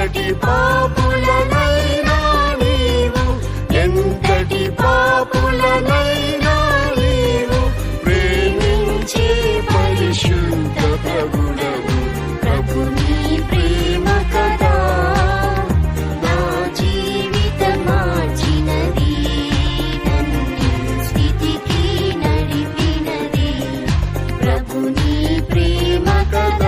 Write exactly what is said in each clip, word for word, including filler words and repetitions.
ఎంతటి పాపులనైనా నీవు, ఎంతటి పాపులనైనా నీవు ప్రేమించే పరిశుద్ధ ప్రభుడవు. ప్రభు నీ ప్రేమ కదా నా జీవితం మార్చినది, నన్ను స్థితికి నడిపినది. ప్రభు నీ ప్రేమ కదా.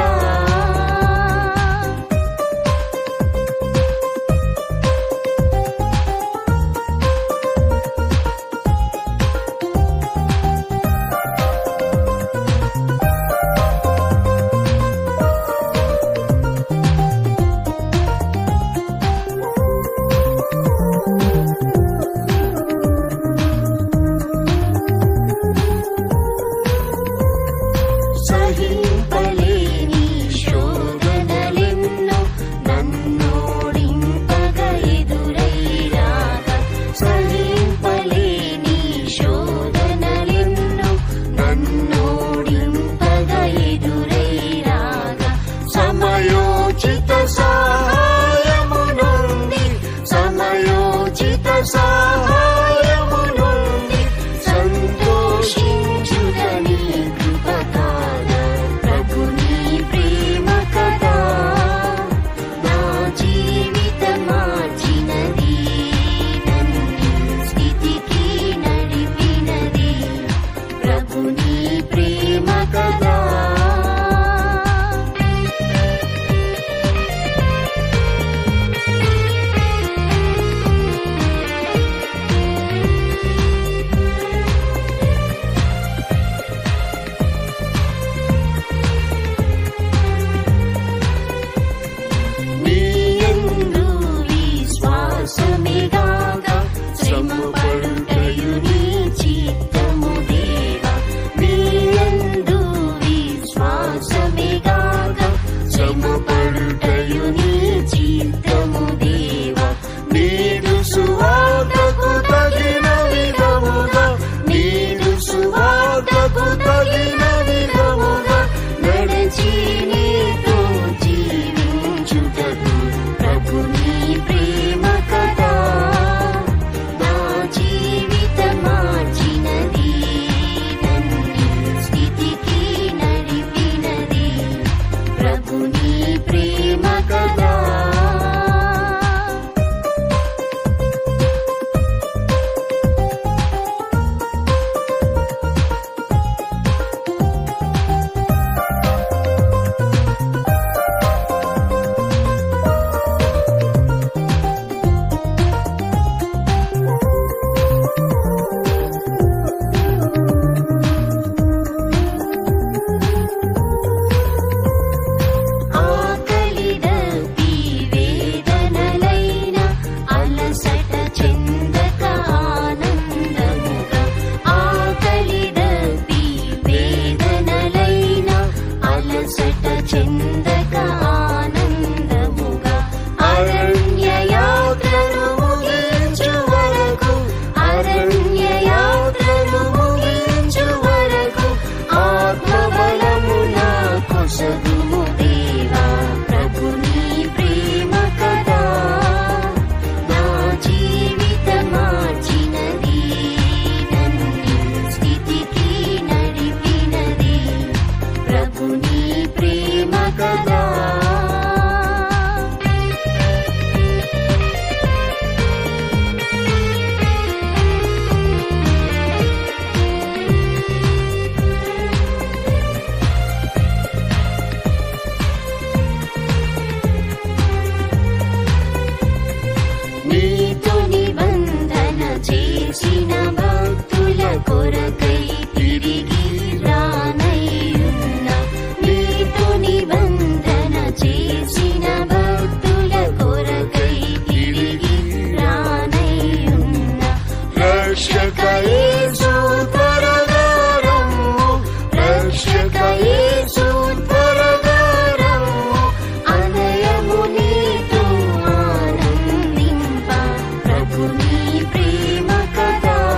ప్రభుని ప్రేమ కదా.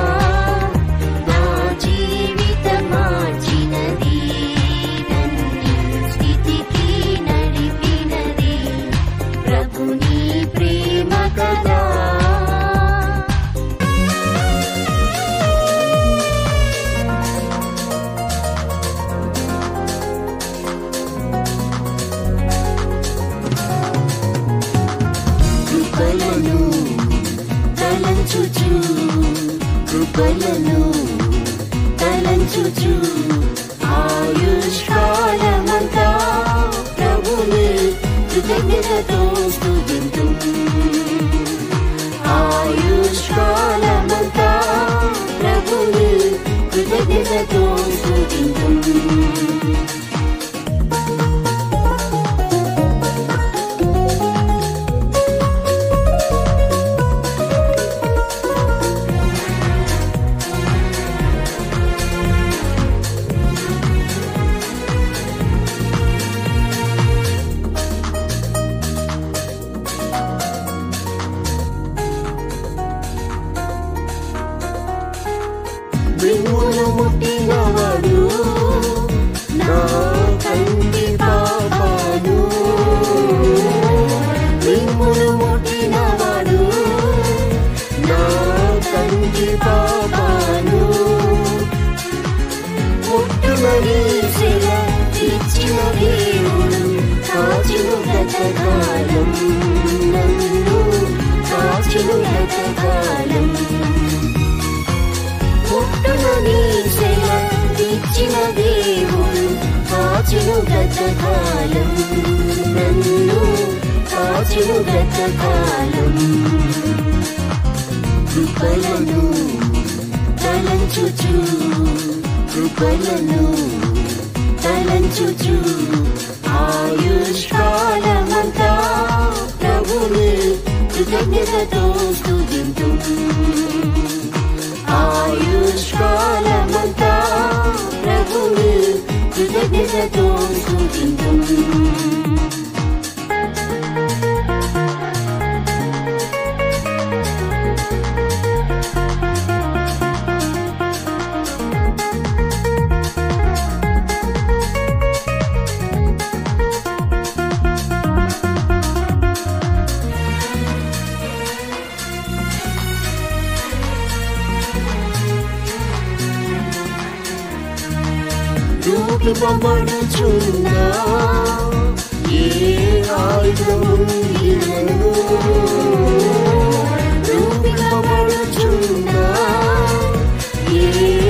తలంచుచు కృపలను తలంచుచు ఆయుష్కాలమంతా ప్రభుని కృతజ్ఞతతో స్తుతింతుం ఆయుష్కాలమంతా ప్రభుని కృతజ్ఞతతో స్తుతింతుం మిమ్మును ముట్టినవాడు నా కంటి పాపాను మిమ్మును ముట్టినవాడు నా కంటి పాపాను ముట్టుమని శిల ఇచ్చిన దేవుడు కాచును గతకాలం నన్ను కాచును గతకాలం పుట్టునని శిల ఇచ్చిన దేవుడు కాచును గతకాలం నన్ను కాచును గతకాలం కృపలను తలంచుచు కృపలను తలంచుచు ఆయుష్కాలమంతా ప్రభుని కృతజ్ఞతతో స్తుతింతుం ఆయుష్కాలమంతా ప్రభుని కృతజ్ఞతతో స్తుతింతుం రూపింపబడుచున్నా ఏ ఆయుధములను రూపింపబడుచున్నా ఏ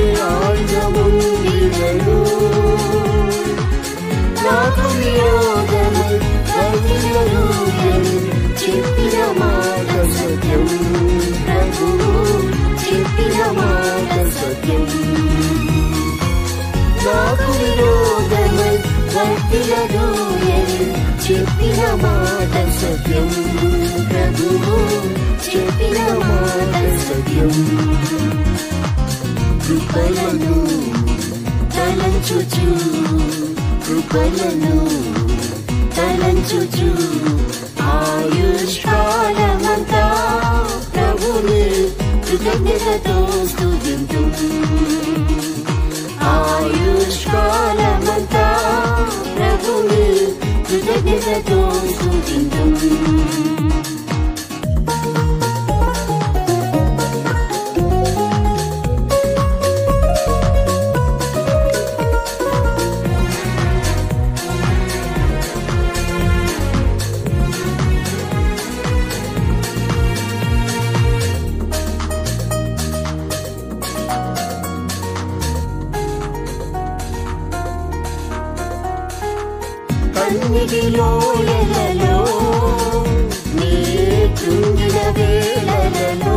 ఆయుధములను నాకు విరోధమై కదిలరు అని చెప్పిన మాట సత్యం ప్రభువు చెప్పిన మాట సత్యం నాకు విరోధమై వర్తిలదు అని చెప్పిన మాట సత్యం ప్రభువు చెప్పిన మాట సత్యం కృపలను తలంచుచు కృపలను తలంచుచు ఆయుష్కాలమంతా ప్రభుని కృతజ్ఞతతో స్తుతింతుం ఆయుష్కాలమంతా ప్రభుని కృతజ్ఞతతో స్తుతింతుం కన్నిటిలో ఎలలో నీ కృంగిన వేళలలో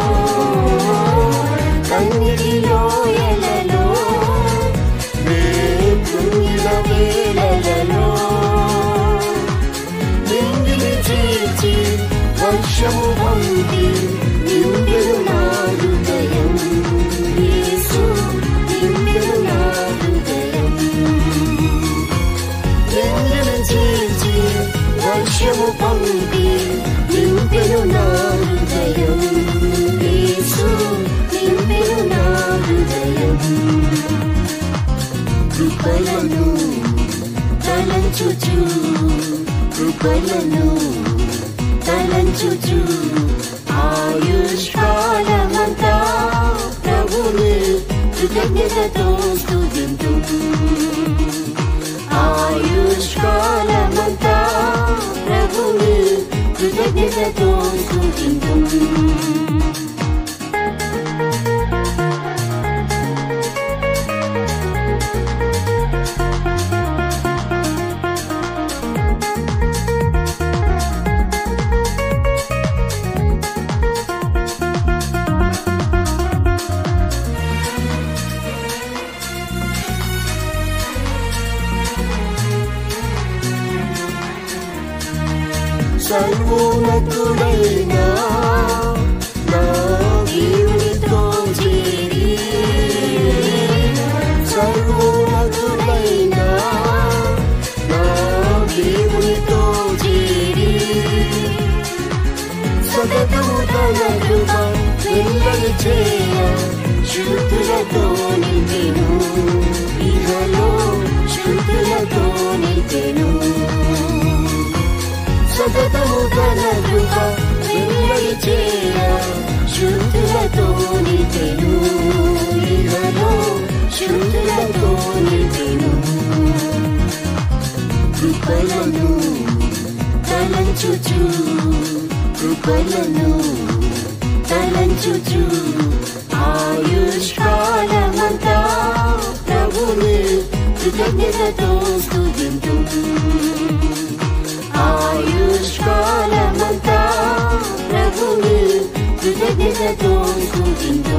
కన్నిటిలో ఎలలో నీ కృంగిన వేళలలో నింగిని చీల్చి వర్షము వంటి నిండెను నా హృదయం యేసు నిండెను నా హృదయం చీల్చి వర్షము పంపి నింపెను నా హృదయం యేసు నింపెను నా హృదయం కృపలను తలంచుచు కృపలను తలంచుచు ఆయుష్కాలమంతా ప్రభుని కృతజ్ఞతతో స్తుతింతుం ఆయుష్కాలమంతా ప్రభుని కృతజ్ఞతతో స్తుతింతుం సతతము తన కృప వెల్లడి చేయ శుద్ధులతో నింపెను ఇహలో శుద్ధులతో నింపెను సతతము తన కృప వెల్లడి చేయ శుద్ధులతో నింపెను ఇహలో శుద్ధులతో నింపెను కృపలను తలంచుచు కృపలను తలంచుచు ఆయుష్కాలమంతా ప్రభుని కృతజ్ఞతతో స్తుతింతు ఆయుష్కాలమంతా ప్రభుని కృతజ్ఞతతో స్తుతింతు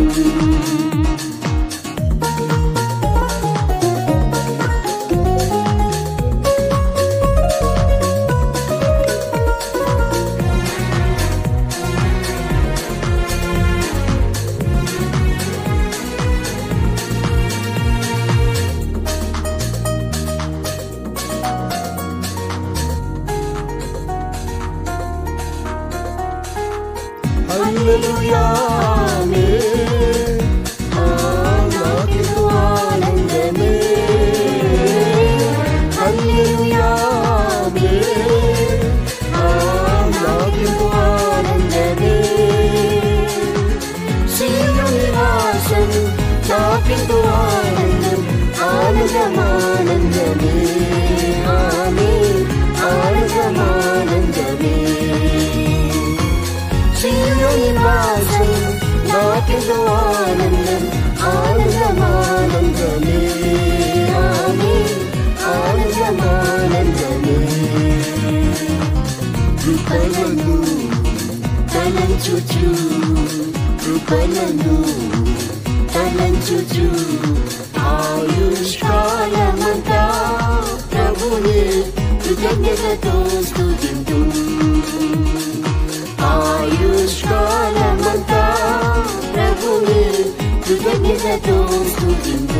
హల్లెలూయా ఆమేన్ నాకిందు ఆనందమే హల్లెలూయా ఆమేన్ నాకిందు ఆనందమే సీయోను నివాసం నాకిందు ఆనందం ఆనందమానందమే ఆమేన్ ఆనందమానందమే నివాసం నాకిందు ఆనందం ఆనందమానందమే ఆమేన్ ఆనందమానందమే కృపలను తలంచుచు కృపలను తలంచుచు ఆయుష్కాలమంతా ప్రభుని కృతజ్ఞతతో స్తుతింతు ఆయుష్కాలమంతా ప్రభుని కృతజ్ఞతతో స్తుతింతు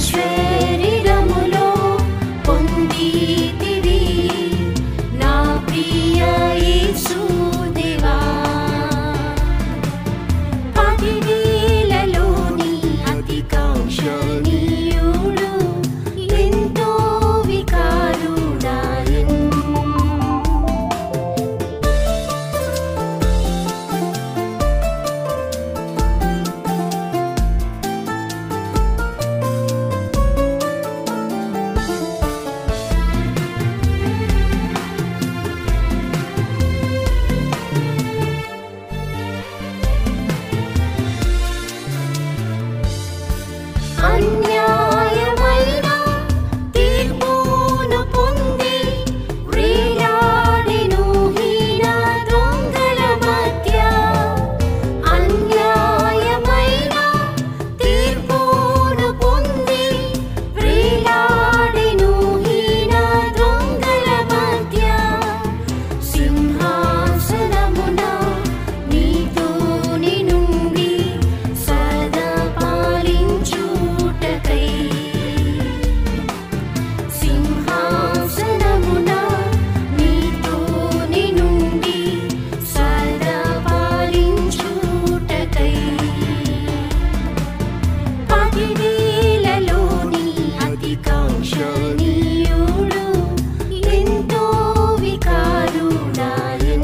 శరీరములో పొందితివి నా ప్రియ యేసు దేవా పదివేలలోని అతి కాంక్షణీయుడు ఎంతో వికారుడాయన్ అన్యాయమైన తీర్పును పొంది వేలాడెను హీన దొంగల మధ్య అన్యాయమైన తీర్పును పొంది వేలాడెను హీన దొంగల మధ్య సింహాసనమున నీతోని నుండి సదా పాలించుటకై సింహాసనమున నీతోని నుండి సదా పాలించుటకై పదివేలలోని అతి కాంక్షణీయుడు ఎంతో వికారుడాయన్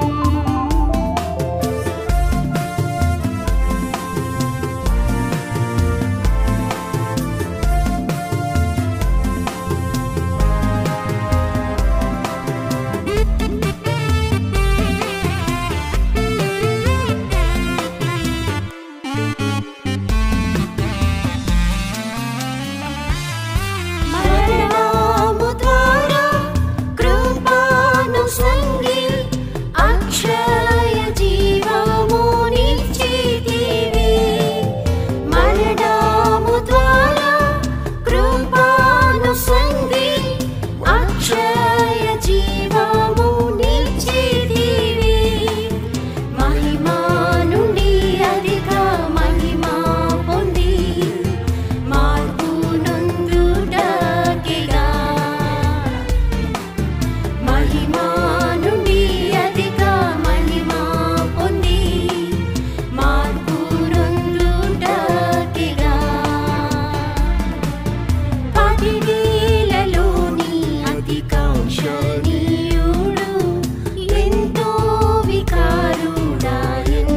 మరణము ద్వారా కృపను సంగి అక్షయ జీవము నిశ్చితివి మరణము ద్వారా కృపను సంగి అక్షయ జీవము నిశ్చితివి మహిమా నుండి అధిక మహిమా పొంది మార్పు నొందుటకిగా మహిమా నుండి అధిక మహిమా పొంది మార్పు నొందుటకిగా పదివేలలోని అతి కాంక్షణీయుడు ఎంతో వికారుడాయన్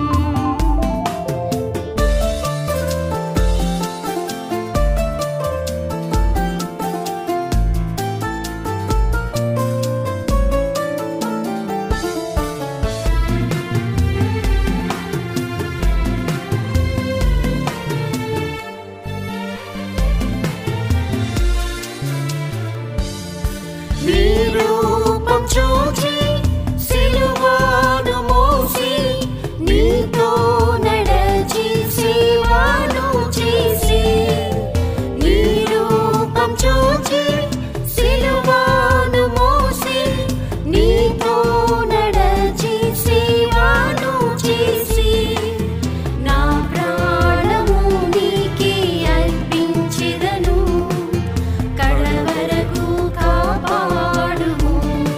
నీ రూపం చూచి సిలువను మోసి నీతో నడచి సేవను చేసి నీ రూపం చూచి సిలువను మోసి నీతో నడచి సేవను చేసి నా ప్రాణము నీకే అర్పించెదను కడవరకు కాపాడుము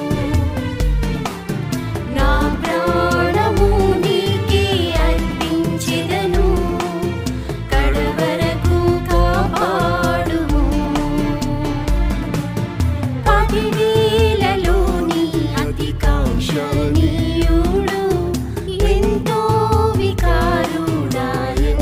నా ప్రాణము నీకే అర్పించెదను కడవరకు కాపాడుము పదివేలలోని అతి కాంక్షణీయుడు ఎంతో వికారుడాయన్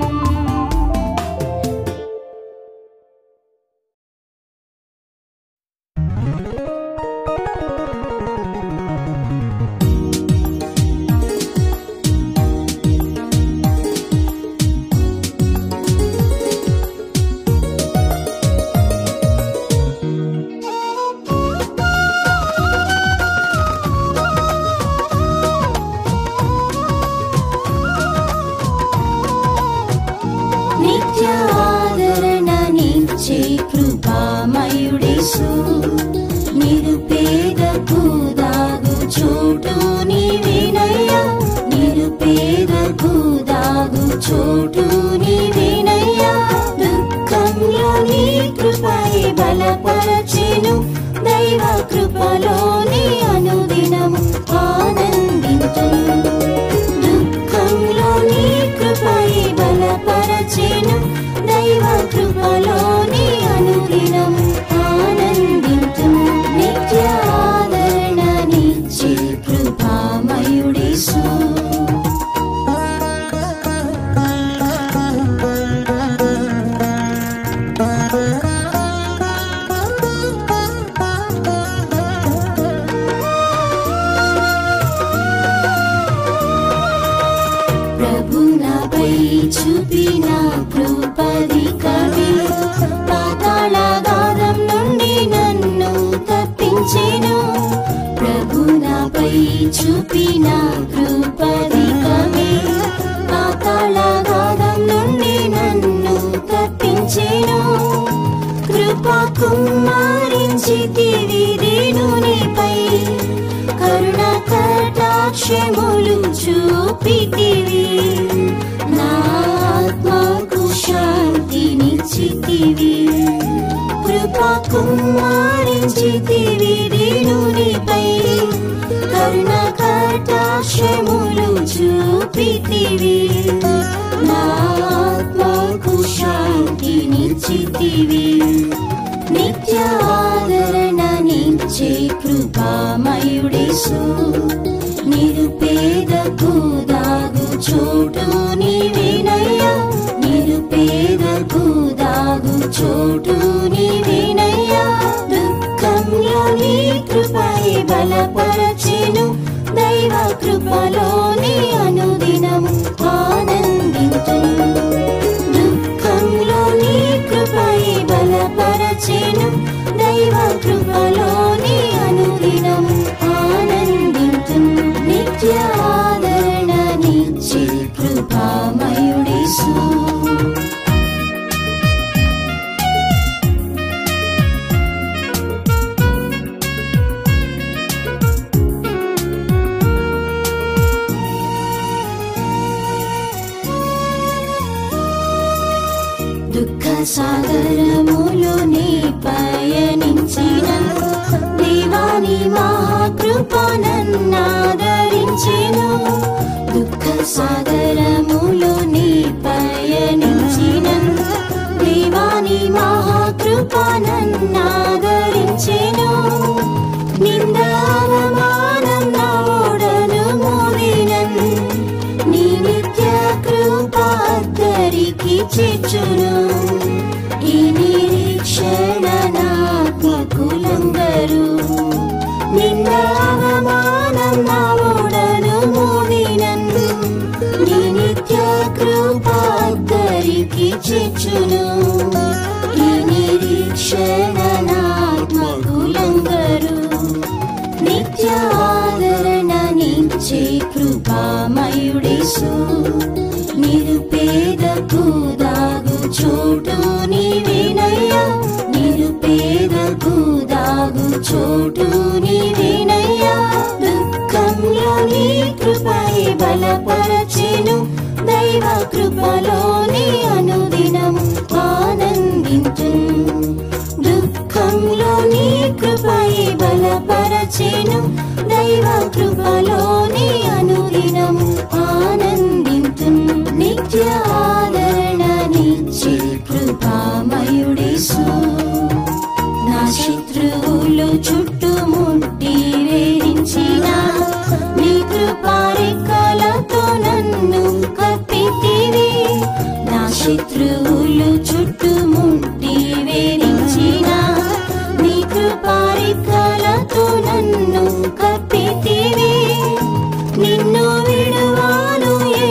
నిత్య ఆదరణ నిచ్చే కృపామయుడేసు నిరుపేదకు దాగు చోటు నీవేనయ్యా నిరుపేదకు దాగు చోటు నీవేనయ్యా దుఃఖంలో కృపై బలపరచెను దైవ కృపలోని అనుదినము ఆనందింతును దుఃఖంలో నీ కృపై బలపరచెను దైవ కృపలోని అనుదినము ఆనందింతును నిత్య ఆదరణ నిచ్చే కృపామయుడేసు చూపిన కృపధికమే పాతాళాగాధం నుండి నన్ను తప్పించెను ప్రభు నాపై చూపిన కృపధికమే పాతాళాగాధం నుండి నన్ను తప్పించెను కృపా కుమ్మరించితివి రేణునిపై కరుణ కటాక్షములు చూపితివి ఆత్మకు శాంతినిచ్చితివి కృపా కుమ్మరించితివి రేణునిపై కరుణ కటాక్షములు చూపితివి ఆత్మకు శాంతినిచ్చితివి నిత్య ఆదరణ నిచ్చే కృపామయుడేసు నిరుపేదకు దాగు చోటు నీవేనయ్యా నిరుపేదకు దాగు చోటు నీవేనయ్యా దుఃఖంలో నీ కృపై బలపరచెను దైవ కృపలోని అనుదినము ఆనందింతును దుఃఖంలో నీ కృపై బలపరచెను దైవ కృపలోని అనుదినము ఆనందింతును నిత్య ఆదరణ నిచ్చే కృపామయుడేసు దుఃఖ సాగరములో నీ పయనించిన దేవాని మహాకృప నన్నాదరించెను దుఃఖ సాగరములో నీ పయనించిన దేవాని మహాకృప నన్నాదరించెను నింద అవమానం నా ఓడను మోదినన్ నీ నిత్య కృప అద్దరికి చేర్చును ఈ నిరీక్షణ నాత్మకులందరూ నింద అవమానం నా ఓడను మోదినన్ నీ నిత్య కృప అద్దరికి చేర్చును ఈ నిరీక్షణ నాత్మకులందరూ నిత్య ఆదరణ నిచ్చే కృపామయుడేసు నిరుపేదకు దాగు చోటు నీవేనయ్యా నిరుపేదకు దాగు చోటు నీవేనయ్యా దుఃఖంలో నీ కృపై బలపరచెను దైవ కృపలోని అనుదినము ఆనందింతును దుఃఖంలో నీ కృపై బలపరచెను దైవ కృపలోని అనుదినము ఆనందింతును నిత్య ఆదరణ నిచ్చే కృపామయుడేసు నా శత్రువులు చుట్టుముట్టి వేధించిన నీ కృపారెక్కలతో నన్ను కప్పితివి నా శత్రువులు చుట్టుముట్టి వేధించిన నీ కృపారెక్కలతో నన్ను కప్పితివి నిన్ను విడువాను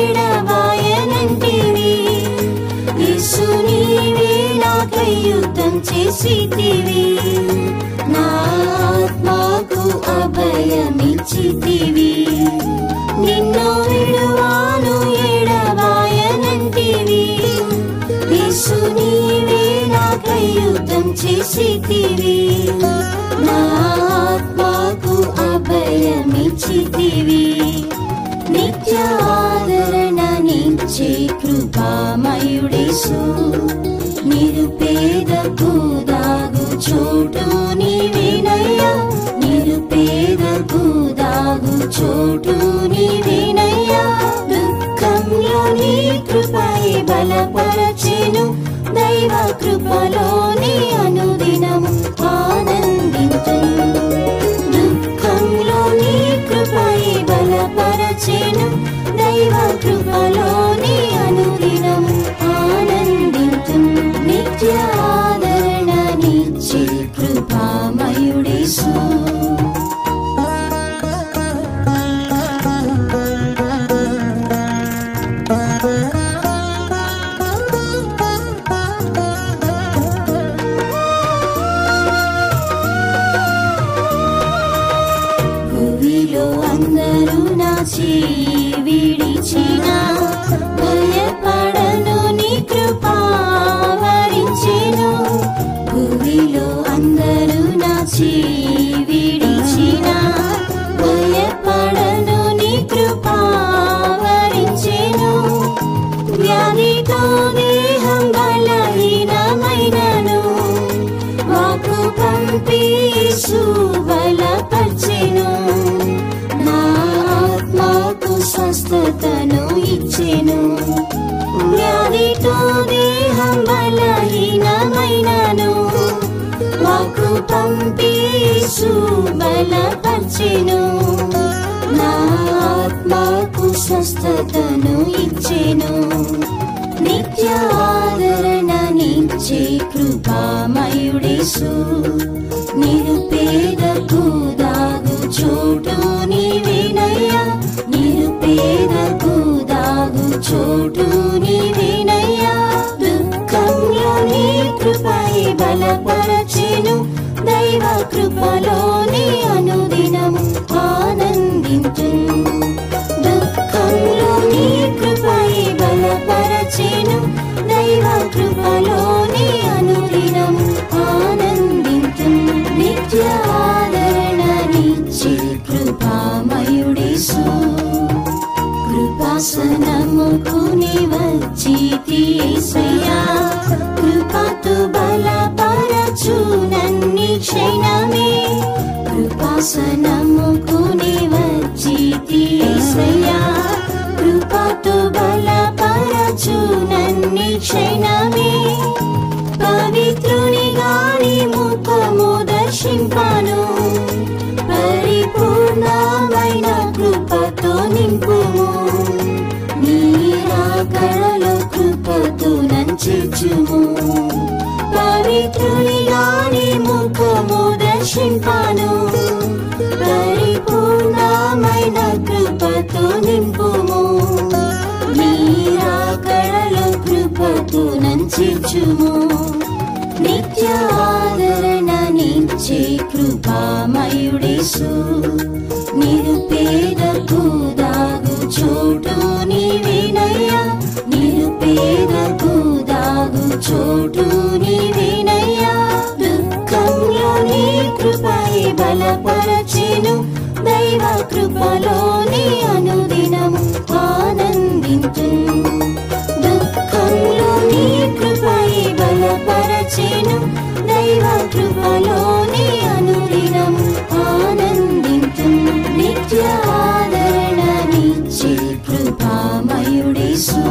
ఎడబాయనంటివి యేసు నీవే నాకై యుద్ధం చేసితివి నా ఆత్మకు అభయమిచ్చితివి నిన్ను విడువాను ఎడబాయనంటివి యేసు నీవే నాకై యుద్ధం చేసితివి నా ఆత్మకు అభయమిచ్చితివి నిత్య ఆదరణ నిచ్చే కృపామయుడేసు నిరుపేదకు దైవ కృపలోని అనుదినము ఆనందించు. దుఃఖంలో నీ కృపయే బలపరచెను, దైవ కృపలోని అనుదినము ఆనందించు. నిత్య ఆదరణ నిచ్చే కృపామయుడేసు. భూమిలో అందరూ నా చేయి విడిచిన భయపడను, నీ కృపా వరించెను. భూమిలో అందరూ నా చేయి విడిచిన భయపడను, నీ కృపా వరించెను. వ్యాధితో దేహం బలహీనమైనను, వాక్కు పంపి యేసు బలపర్చెను. నా ఆత్మకు స్వస్థతను ఇచ్చెను. వ్యాధితో దేహం బలహీనమైనను, వాక్కు పంపి యేసు బలపర్చెను. నా ఆత్మకు స్వస్థతను ఇచ్చెను. నిత్య ఆదరణ నిచ్చే కృపామయుడేసు. నిరుపేదకు దాగు చోటు నీవేనయ్యా, నిరుపేదకు దాగు చోటు నీవేనయ్యా. దుఃఖంలో నీ కృపయే బలపరచెను, దైవ కృపలోని అనుదినము ఆనందించు. దుఃఖంలో నీ కృపయే బలపరచెను, దైవ కృపలోని అనుదినము ఆనందించు. నిత్య ఆదరణ నిచ్చే కృపామయుడేసు. కృపాసనముకు నీ వచ్చితి యేసయ్యా, కృపతో బలపరచు నన్ని క్షణమే. కృపాసనముకు నీ వచ్చితి యేసయ్యా, కృపతో బలపరచు నన్ని క్షణమే. పవిత్రునిగా నీ ముఖము దర్శింపను, పరిపూర్ణమైన కృపతో నింపుము. నీ రాకడలో కృపతో నన్ను చేర్చుము. పవిత్రునిగా నీ ముఖము దర్శింపను, పరిపూర్ణమైన కృపతో నింపుము. నీ రాకడలో కృపతో నన్ను చేర్చుము. నిత్య ఆదరణ నిచ్చే కృపామయుడేసు. నిరుపేదకు దాగు చోటు నీవేనయ్యా, నిరుపేదకు దాగు చోటు నీవేనయ్యా. దుఃఖంలో నీ కృపయే బలపరచెను, దైవ కృపలోని అనుదినము ఆనందించు. దుఃఖంలో నీ కృపయే బలపరచెను, దైవ కృపలోని అనుదినము ఆనందించు. నిత్య ఆదరణ నిచ్చే కృపామయుడేసు.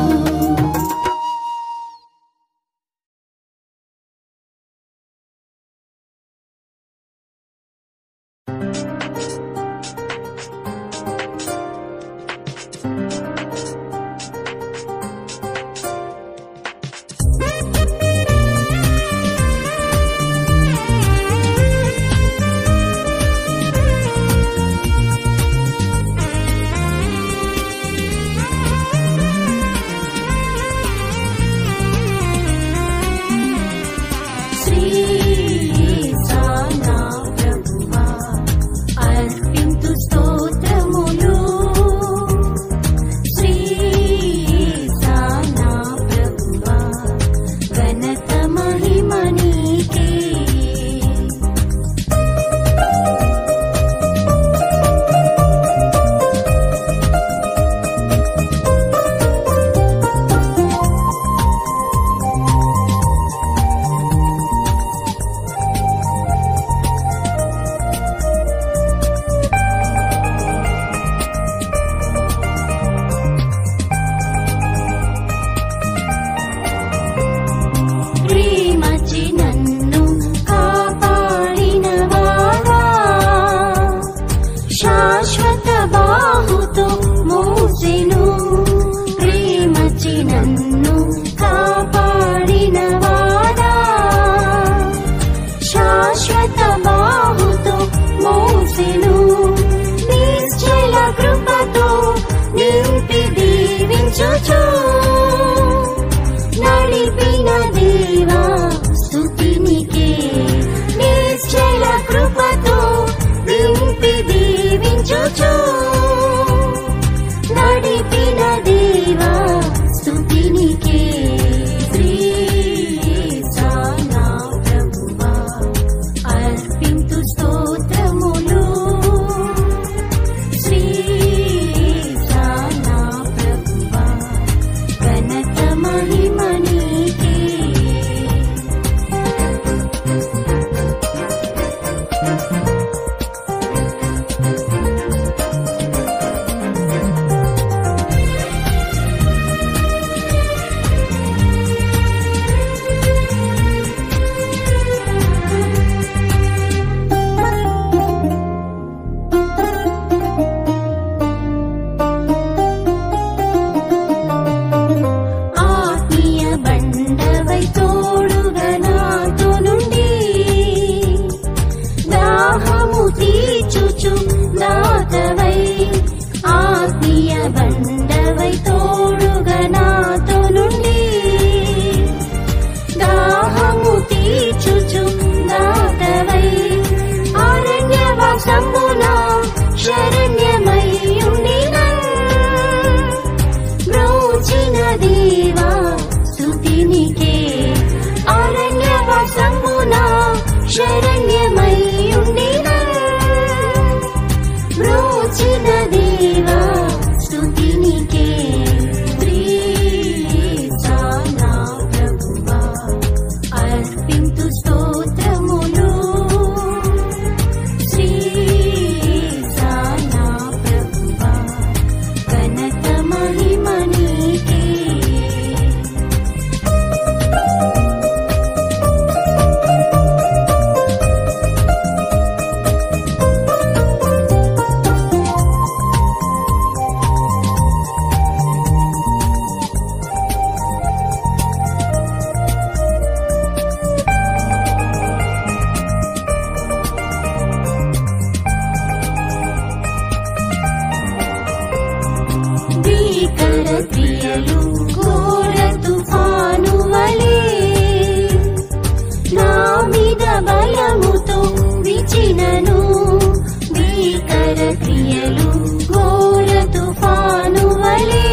బలముతో విచినను భీకర క్రియలు ఘోర తుఫాను వలె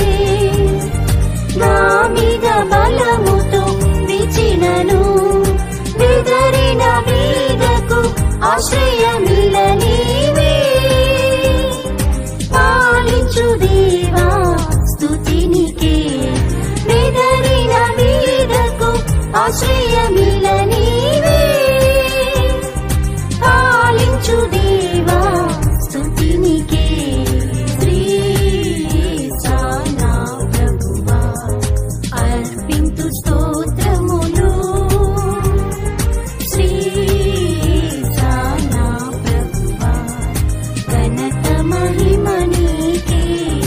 నా మీద బలముతో విచినను బెదరిన మీదకు ఆశ్రయమిల నీవే పాలించు దేవా స్తుతినికే బెదరిన మీదకు ఆశ్రయమిల నీవే పాలించు దేవా స్తుతినికే శ్రీయేసా నా ప్రభువా అర్పింతు స్తోత్రములు శ్రీయేసా నా ప్రభువా ఘనత మహిమ నీకే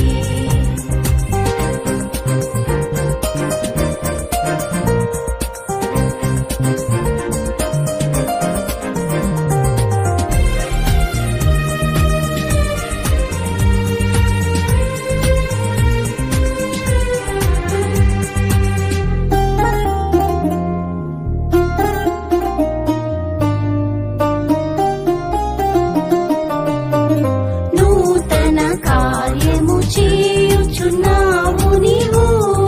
నూతన కార్యము చేయుచున్నావు నీవు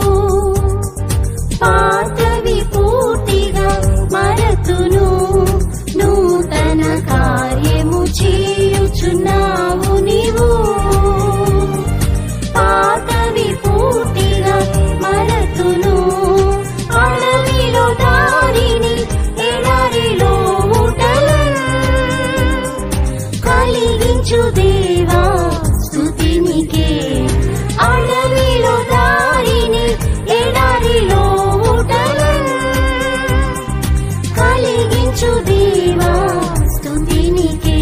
పాతవి పూర్తిగా మరతును నూతన కార్యము చేయుచున్నావు నీవు పాతవి పూర్తిగా మరతును అడవిలో దారిని ఎడారిలో ఊటలను కలిగించు దేవా స్తుతినికే అడవిలో దారిని ఎడారిలో ఊటలను కలిగించు దేవా స్తుతినికే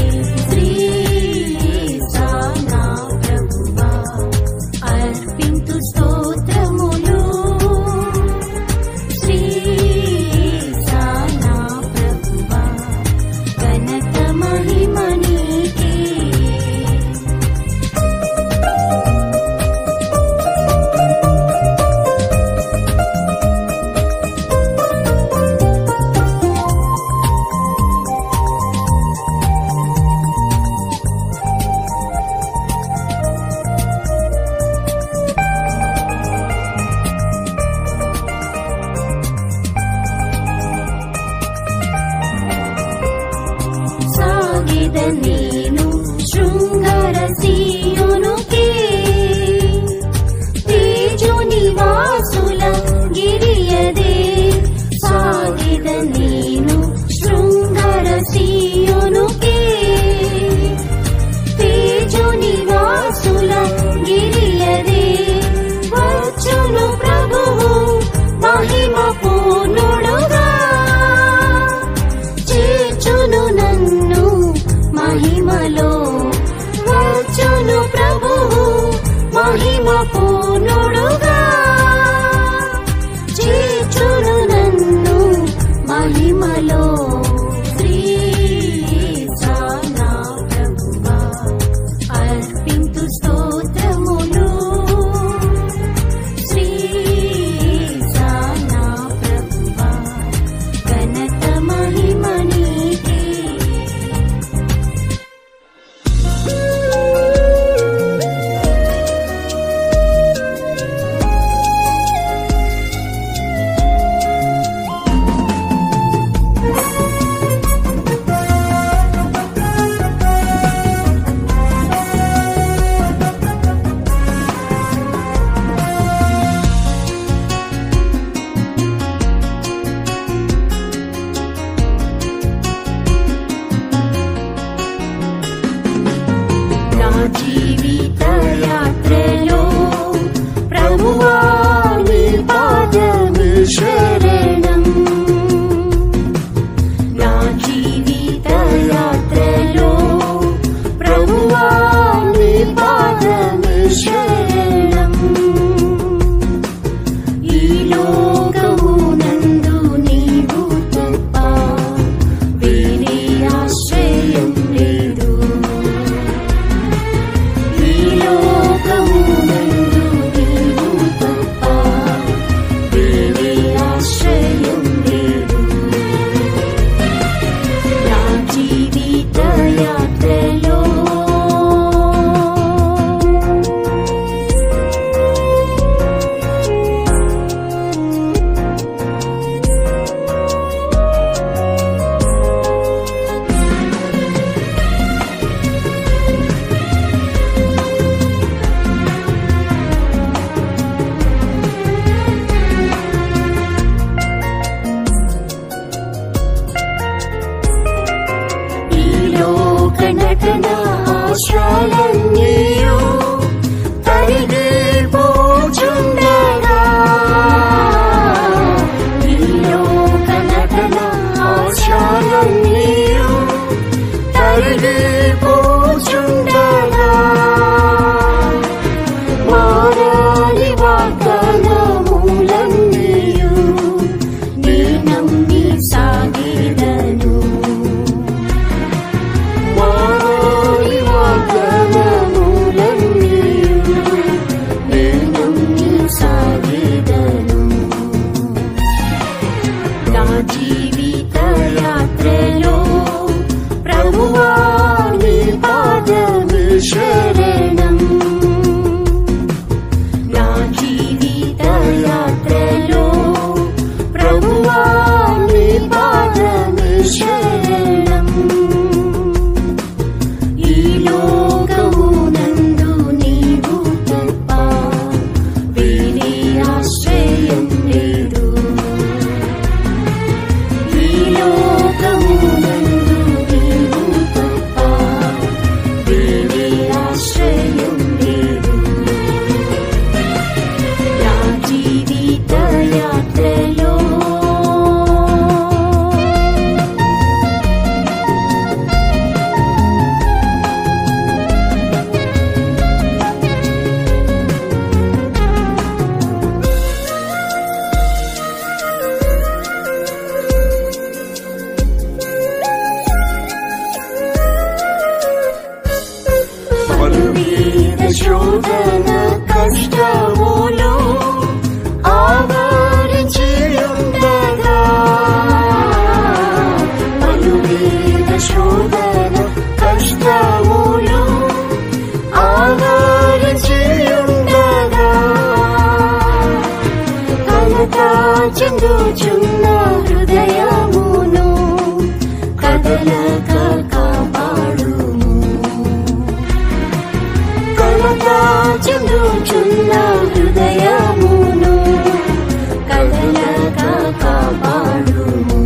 శ్రీయేసా నా ప్రభువా అర్పింతు స్తోత్రములు శ్రీయేసా నా ప్రభువా ఘనత మహిమ నీకే సాగిద నేను శృంగార సీయోనుకే తేజో నివాసుల గిరియదే సాగిద నేను శృంగార సీయోనుకే తేజో నివాసుల గిరియదే వచ్చును ప్రభువు మహిమ పూర్ణుడుగా చేర్చును నన్ను మహిమ శోధన కష్టములు ఆవరించి ఉండగా, పలువేల శోధన కష్టములు ఆవరించి ఉండగా, కలత చెందుచున్న హృదయమును కదలక కాపాడుము. కలత చెందుచున్న హృదయమును కదలక కాపాడుము.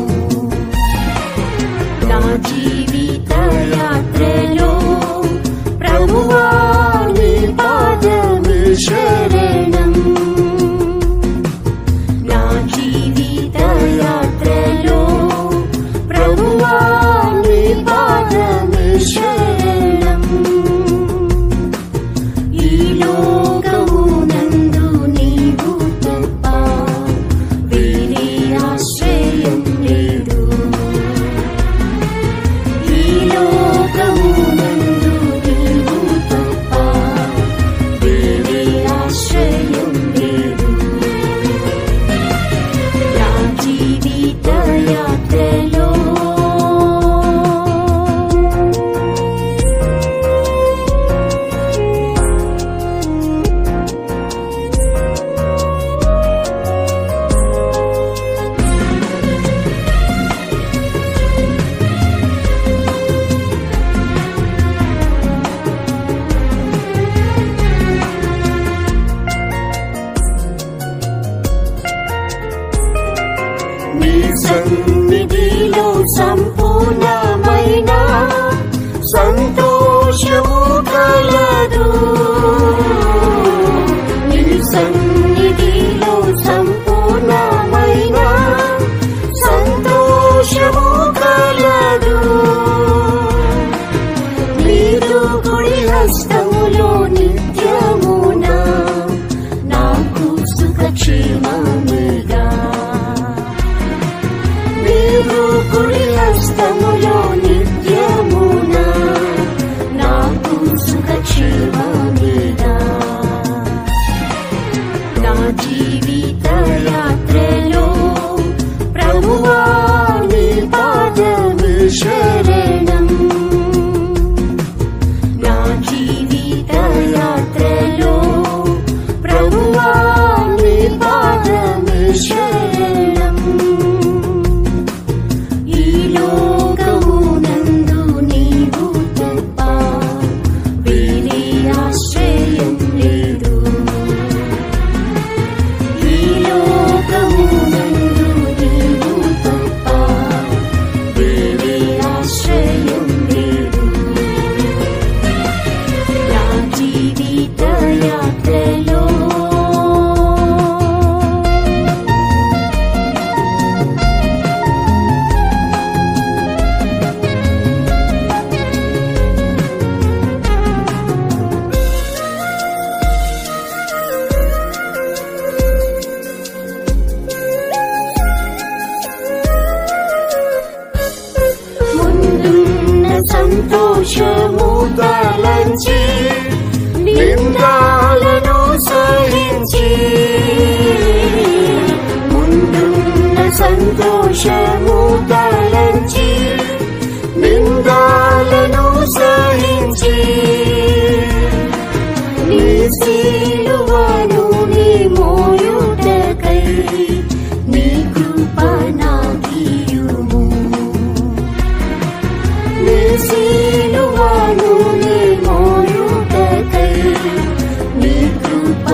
నా జీవిత యాత్రలో ప్రభువా నీ పాదమే శరణం. నా జీవిత యాత్రలో ప్రభువా నీ పాదమే శరణం. ఈ లోకమునందు నీవు తప్ప వేరే ఆశ్రయం లేదు. ఈ లోకమునందు నీవు తప్ప వేరే ఆశ్రయం లేదు. నా జీవిత యాత్రలో నీ సన్నిధిలో సంపూర్ణమైన సంతోషము కలదు. నీ సన్నిధిలో సంపూర్ణమైన సంతోషము కలదు. నీదు కుడి హస్తములో నిత్యమున నాకు సుఖక్షేమమేగా. నీదు కుడి హస్తములో నిత్యమున నాకు సుఖక్షేమమేగా. నా జీవిత యాత్రలో ప్రభువా నీ పాదమే శరణం. నా జీవిత యాత్రలో ప్రభువా నీ పాదమే శరణం. ఈ లోకమునందు నీవు తప్ప వేరే ఆశ్రయం లేదు. ఈ లోకమునందు నీవు తప్ప వేరే ఆశ్రయం లేదు. నా జీవిత యాత్రలో ముందున్న సంతోషము తలంచి నిందాలను సహించి, ముందున్న సంతోషము తలంచి నిందాలను సహించి, నీ సిలువను నీ మోయుటకై నీ కృప నాకియుము. నీ సిలువను నీ మోయుటకై నీ కృప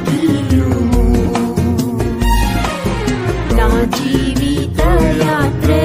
నాకియుము. నా జీవిత యాత్ర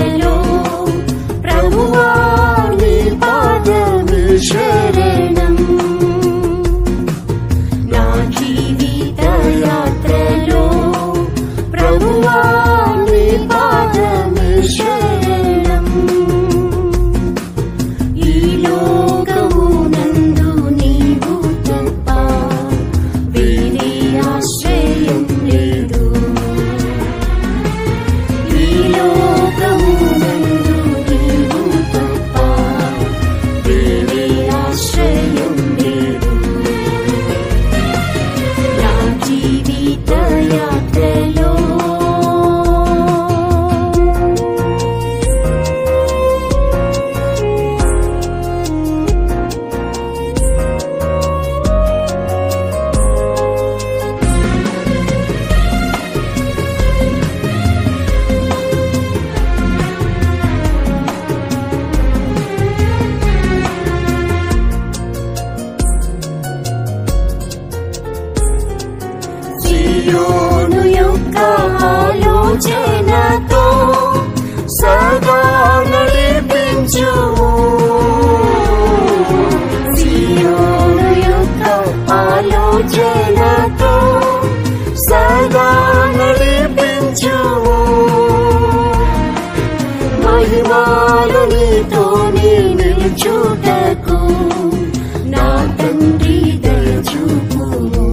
మహిమాలు నీతోనే నిలుచుటకు నా తండ్రి దయచూపుము.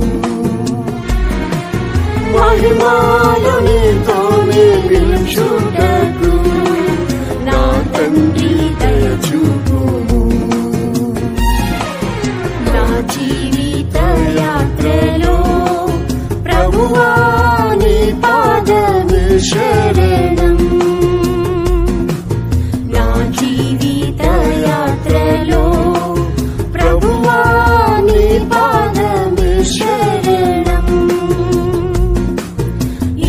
మహిమాలు నీతోనే నిలుచుటకు నా తండ్రి దయచూపుము. నా జీవిత యాత్రలో ప్రభువా నీ పాదమే శరణం. నా జీవిత యాత్రలో ప్రభువా నీ పాదమే శరణం.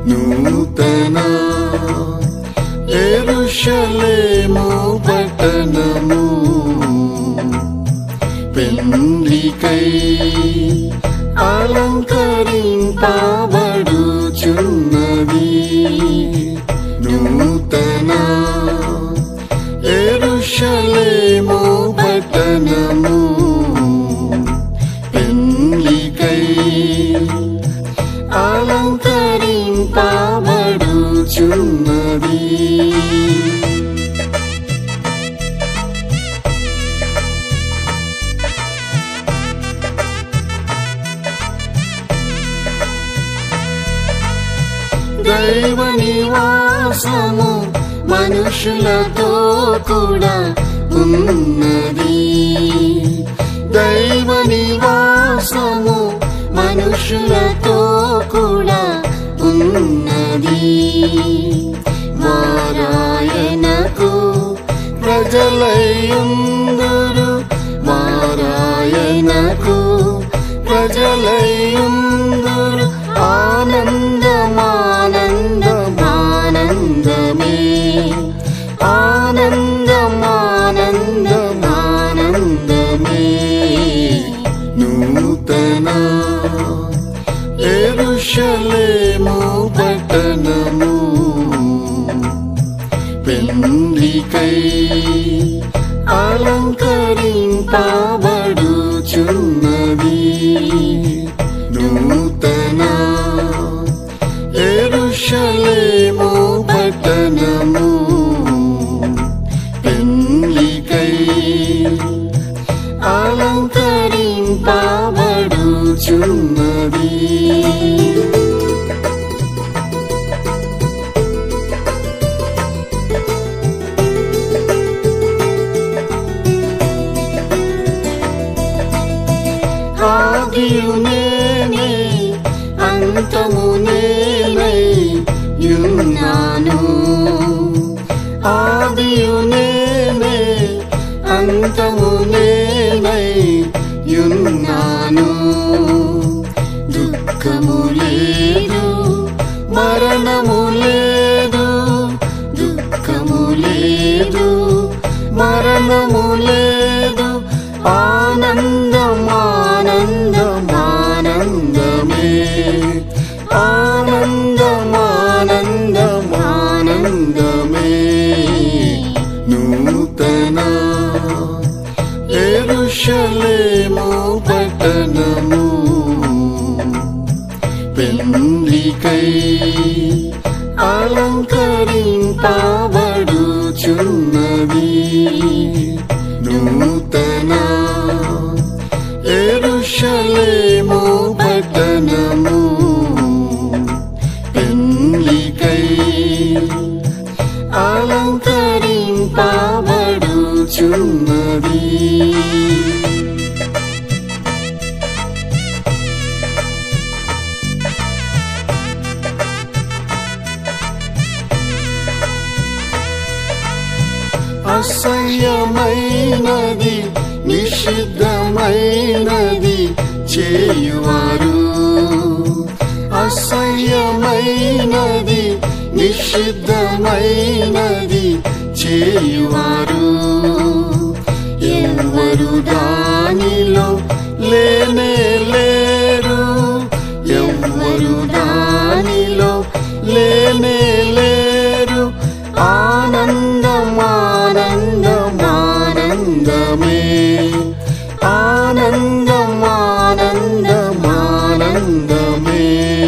నూతన యెరూషలేము పట్టణము పెండ్లికై అలంకరింపబడుచున్నది. నూతన యెరూషలేము పట్టణము పెండ్లికై అలంకరింపబడుచున్నది. దైవ నివాసము మనుషులతో కూడా ఉన్నది. దైవ నివాసము మనుషులతో కూడా ఉన్నది. వారాయనకు ప్రజలయుందురు, వారాయనకు ప్రజలయుందురు. ఆనందమానందమానందమే, ఆనందమానందమానందమే. నూతన యెరూషలేము పట్టణము పెండ్లికై అలంకరింపబడుచున్నది. నూతన యెరూషలేము పట్టణము పెండ్లికై అలంకరింపబడుచున్నది. ఆదియు నేనే అంతము నేనై యున్నాను. ఆదియు నేనే అంతము నేనై యున్నాను. దుఃఖము లేదు, మరణము లేదు, దుఃఖము లేదు, మరణము లేదు. ఆనందమానందమానందమే, ఆనందమానందమానందమే. నూతన యెరూషలేము పట్టణము పెండ్లికై అలంకరింపబడుచున్నది. నూతన యెరూషలేము పట్టణము పెండ్లికై అలంకరింపబడుచున్నది. అసహ్యమైనది నిషిద్ధమైనది చేయువారు, అసహ్యమైనది నిషిద్ధమైనది చేయువారు. ఎవ్వరు దానిలో లేనే లేరు, ఎవ్వరు దానిలో లేనే లేరు. ఆనందమానందమానందమే, ఆనందమానందమానందమే.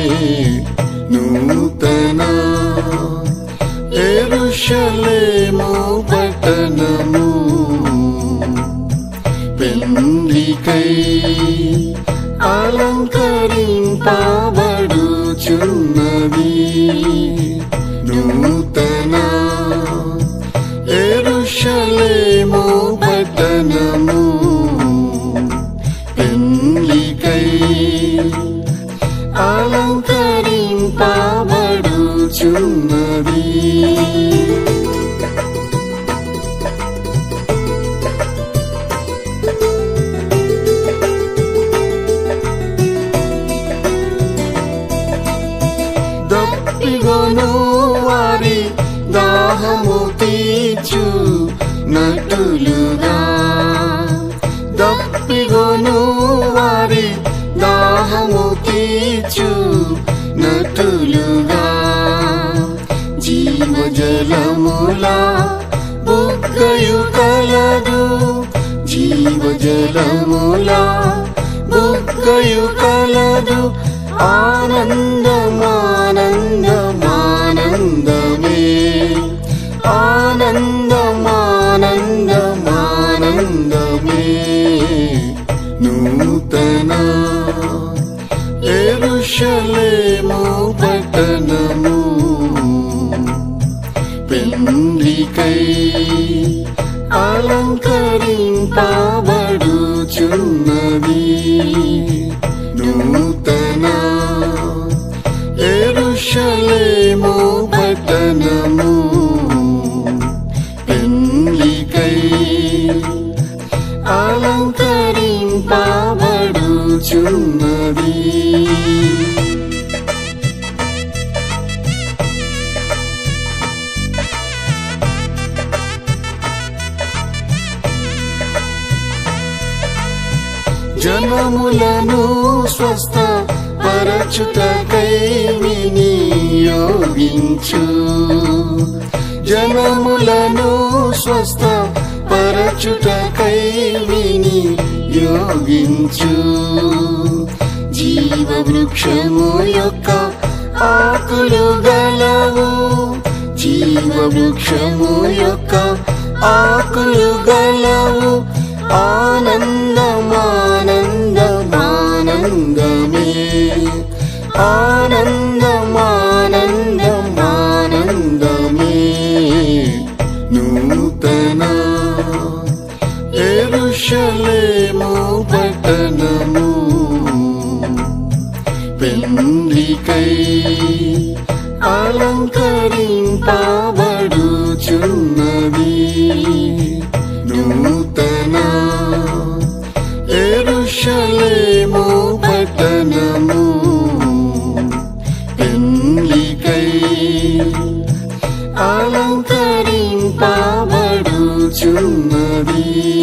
నూతన యెరూషలేము పట్టణము పెండ్లికై అలంకరింపబడుచున్నది. నూతన యెరూషలేము పట్టణము పెండ్లికై అలంకరింపబడుచున్నది. దప్పిగొను వారి దాహము తీర్చు నటులుగా దప్పిగొను వారి దాహము తీర్చు నటులుగా జీవజలములా బుగ్గయు కలదు జీవజలములా బుగ్గయు కలదు ఆనందమానందమానందమానందమే ఆనందమానందమానందమే నూతన యెరూషలేము పట్టణము పెండ్లికై అలంకరింపబడుచున్నది నూతన యెరూషలేము పట్టణము పెండ్లికై అలంకరింపబడుచున్నది జనములను స్వస్థ పరచుటకై వినియోగించు జనములను స్వస్థ పరచుటకై వినియోగించు జీవవృక్షము యొక్క ఆకులు గలవు జీవవృక్షము యొక్క ఆకులు గలవు ఆనందమానందమానందమే ఆనందమానందమానందమే నూతన యెరూషలేము పట్టణము పెండ్లికై అలంకరింపబడుచున్నది నూతన యెరూషలేము పట్టణము పెండ్లికై అలంకరింపబడుచున్నది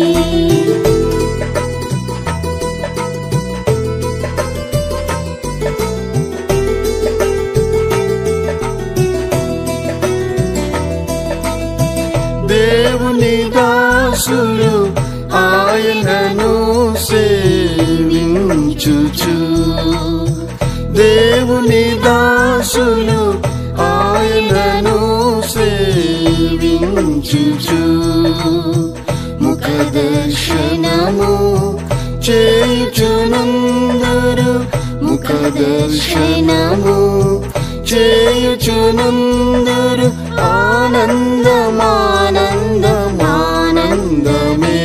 దేవుని దాసులు ఆయనను సేవించుచు దేవుని దాసులు ఆయనను సేవించుచు ముఖ దర్శనము చేయుచునందరు ముఖ దర్శనము చేయుచునందరు ఆనందమానందమానందమే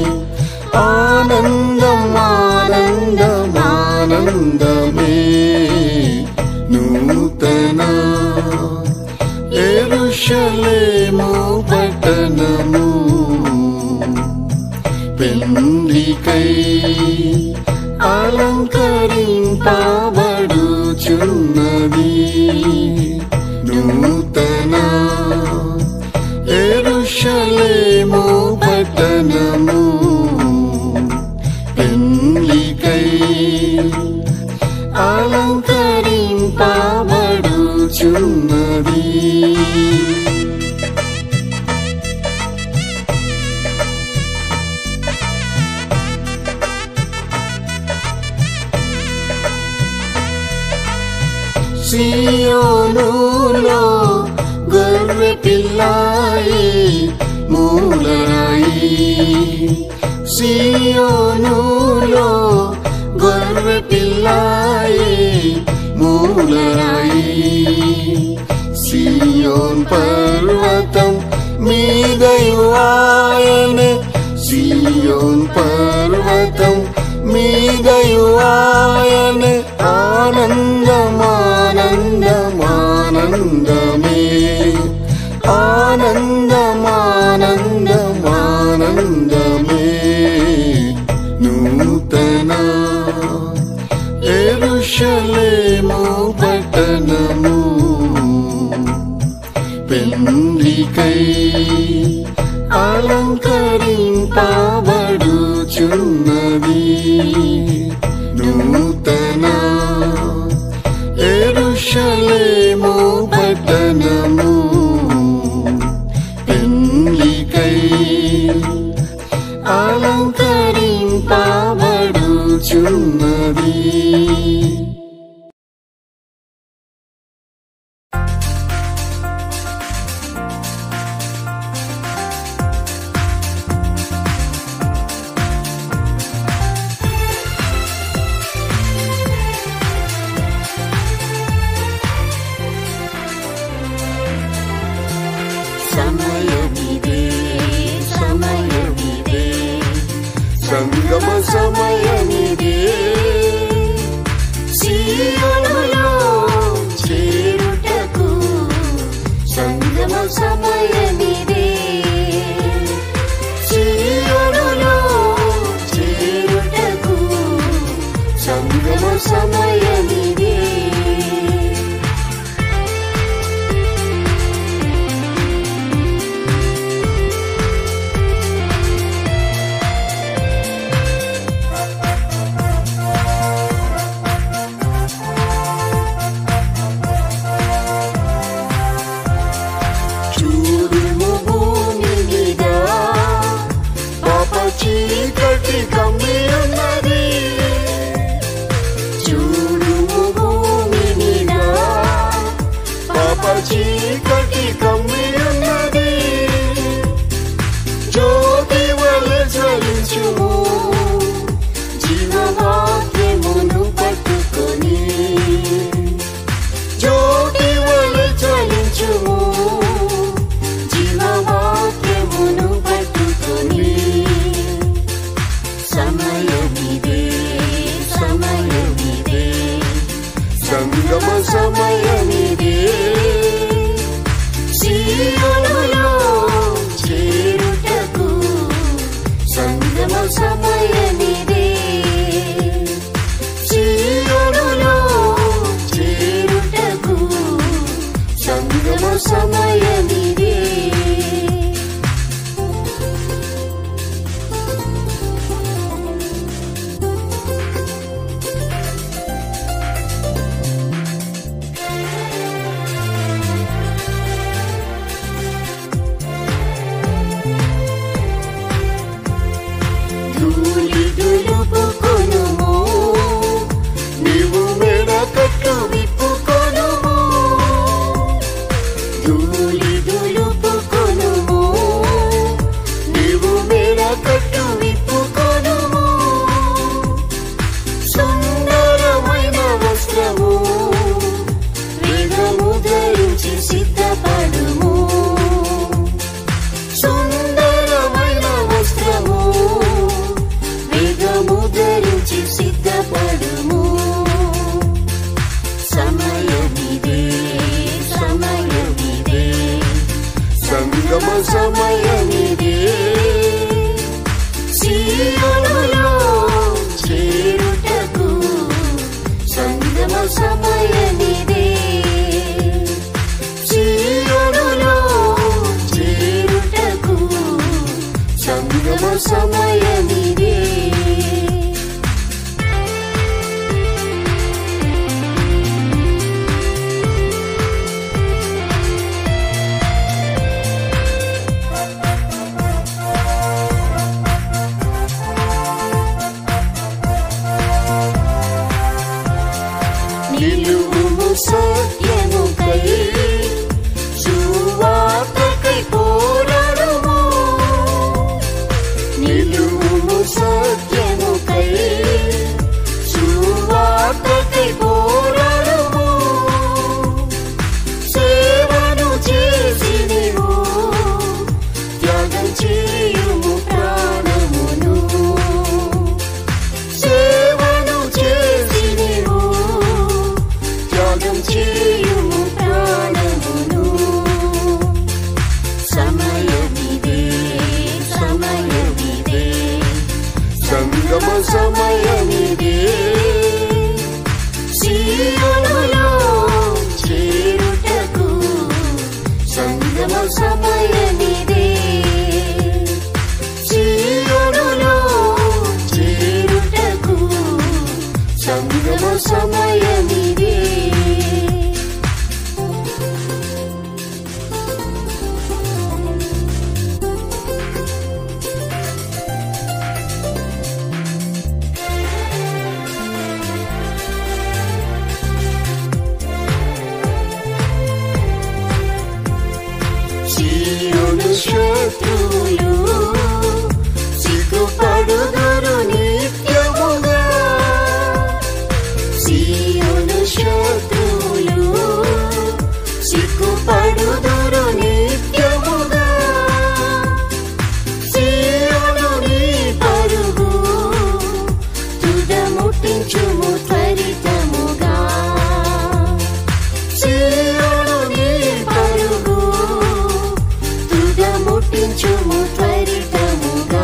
ఆనందమానందమానందమే నూతన యెరూషలేము పట్టణము పెండ్లికై అలంకరింపబడుచున్నది నూతన యెరూషలేము పట్టణము పెండ్లికై అలంకరింపబడుచున్నది సియోనులో గొర్రె పిల్లాయి మూలరాయి సియోనులో గొర్రె పిల్లాయి మూలరాయి సియోన్ పర్వతం మీదయు ఆయనే సియోన్ పర్వతం మీదయు ఆయనే ఆనందమానందమానందమే ఆనందమానందమానందమే నూతన యెరూషలేము పట్టణము నింపబడుచున్నది నూతన యెరూషలేము పట్టణము పెండ్లికై అలంకరింపబడుచున్నది. సమయమిదే సమయమిదే సంగమ సమయమిదే సీయోనులో చేరుటకు సంగమ సమయమిదే సీయోనులో చేరుటకు సంగమ సమయమిదే చీకటి కమ్మి ఉన్నది చూడుము భూమి మీద పాప చీకటి కమ్మి ఉన్నది జ్యోతి వలె జ్వలించుము జీవవాక్యమును పట్టుకొని జ్యోతి వలె జ్వలించుము జీవవాక్యమును పట్టుకొని సమయమిదే సమయమిదే సంగమ సమయమిదే సీయోనులో చేరుటకు సంగమ సమయమిదే సీయోనులో చేరుటకు సంగమ సమయమిదే ధూళి దులుపుకొనుము నీవు మెడ కట్టు విప్పుకొనుము ధూళి దులుపుకొనుము నీవు మెడ కట్టు విప్పుకొనుము సుందరమైన వస్త్రము వేగము ధరించి సిద్ధపడుము సుందరమైన వస్త్రము వేగము ధరించి సిద్ధపడుము సమయమిదే సమయమిదే సంగమ సమయమిదే సీయోనులో చేరుటకు సంగమ సమయమిదే సీయోనులో చేరుటకు సంగమ సమయమిదే శత్రువులు సిగ్గుపడుదురు నిత్యముగా. సీయోను శత్రువులు సిగ్గుపడుదురు నిత్యముగా. సీయోను నీ పరుగు తుదముట్టించుము త్వరితముగా. సీయోను నీ పరుగు తుదముట్టించుము త్వరితముగా.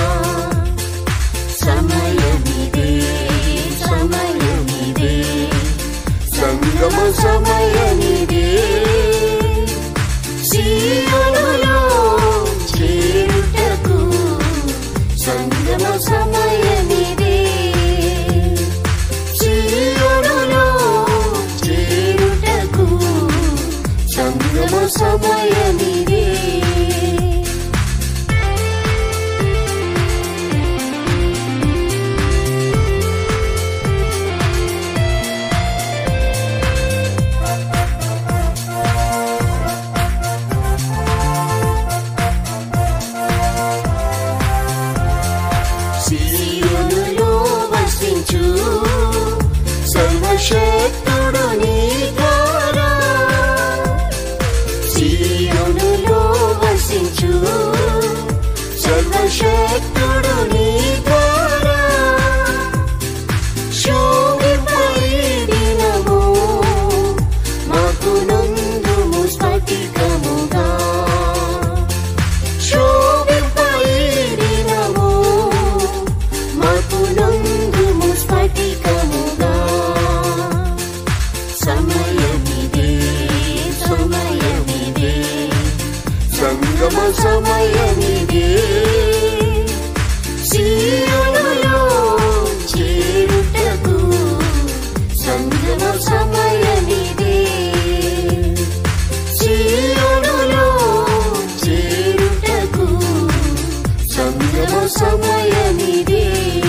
సమయమిదే సమయమిదే సంగమ సమయమిదే. సీయోనులో చేరుటకు సంగమ సమయమిదే. సీయోనులో చేరుటకు సంగమ సమయమిదే. సీయోనులో వసించు సర్వశక్తుడు నీ ద్వారా. సీయోనులో వసించు సర్వశక్తుడు నీ ద్వారా. శోభింపై దినము మాకు నందుము స్ఫటికముగా. శోభింపై దినము మాకు నందుము స్ఫటికముగా. సమయమిదే సమయమిదే సంగమ సమయమిదే. సీయోనులో చేరుటకు సంగమ సమయమిదే. సీయోనులో చేరుటకు సంగమ సమయమిదే.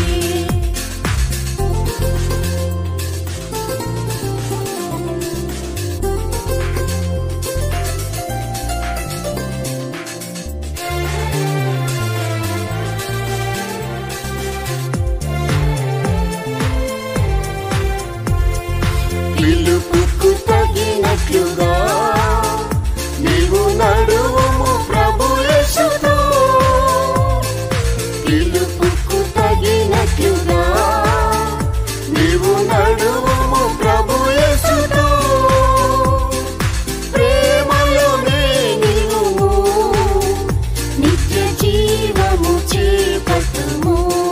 పిలుపుకు తగినట్లుగా నీవు నడువుము ప్రభు యేసుతో. పిలుపుకు తగినట్లుగా నీవు నడువుము ప్రభు యేసుతో. ప్రేమలోనే నీవు నిత్య జీవము చేపట్టుము.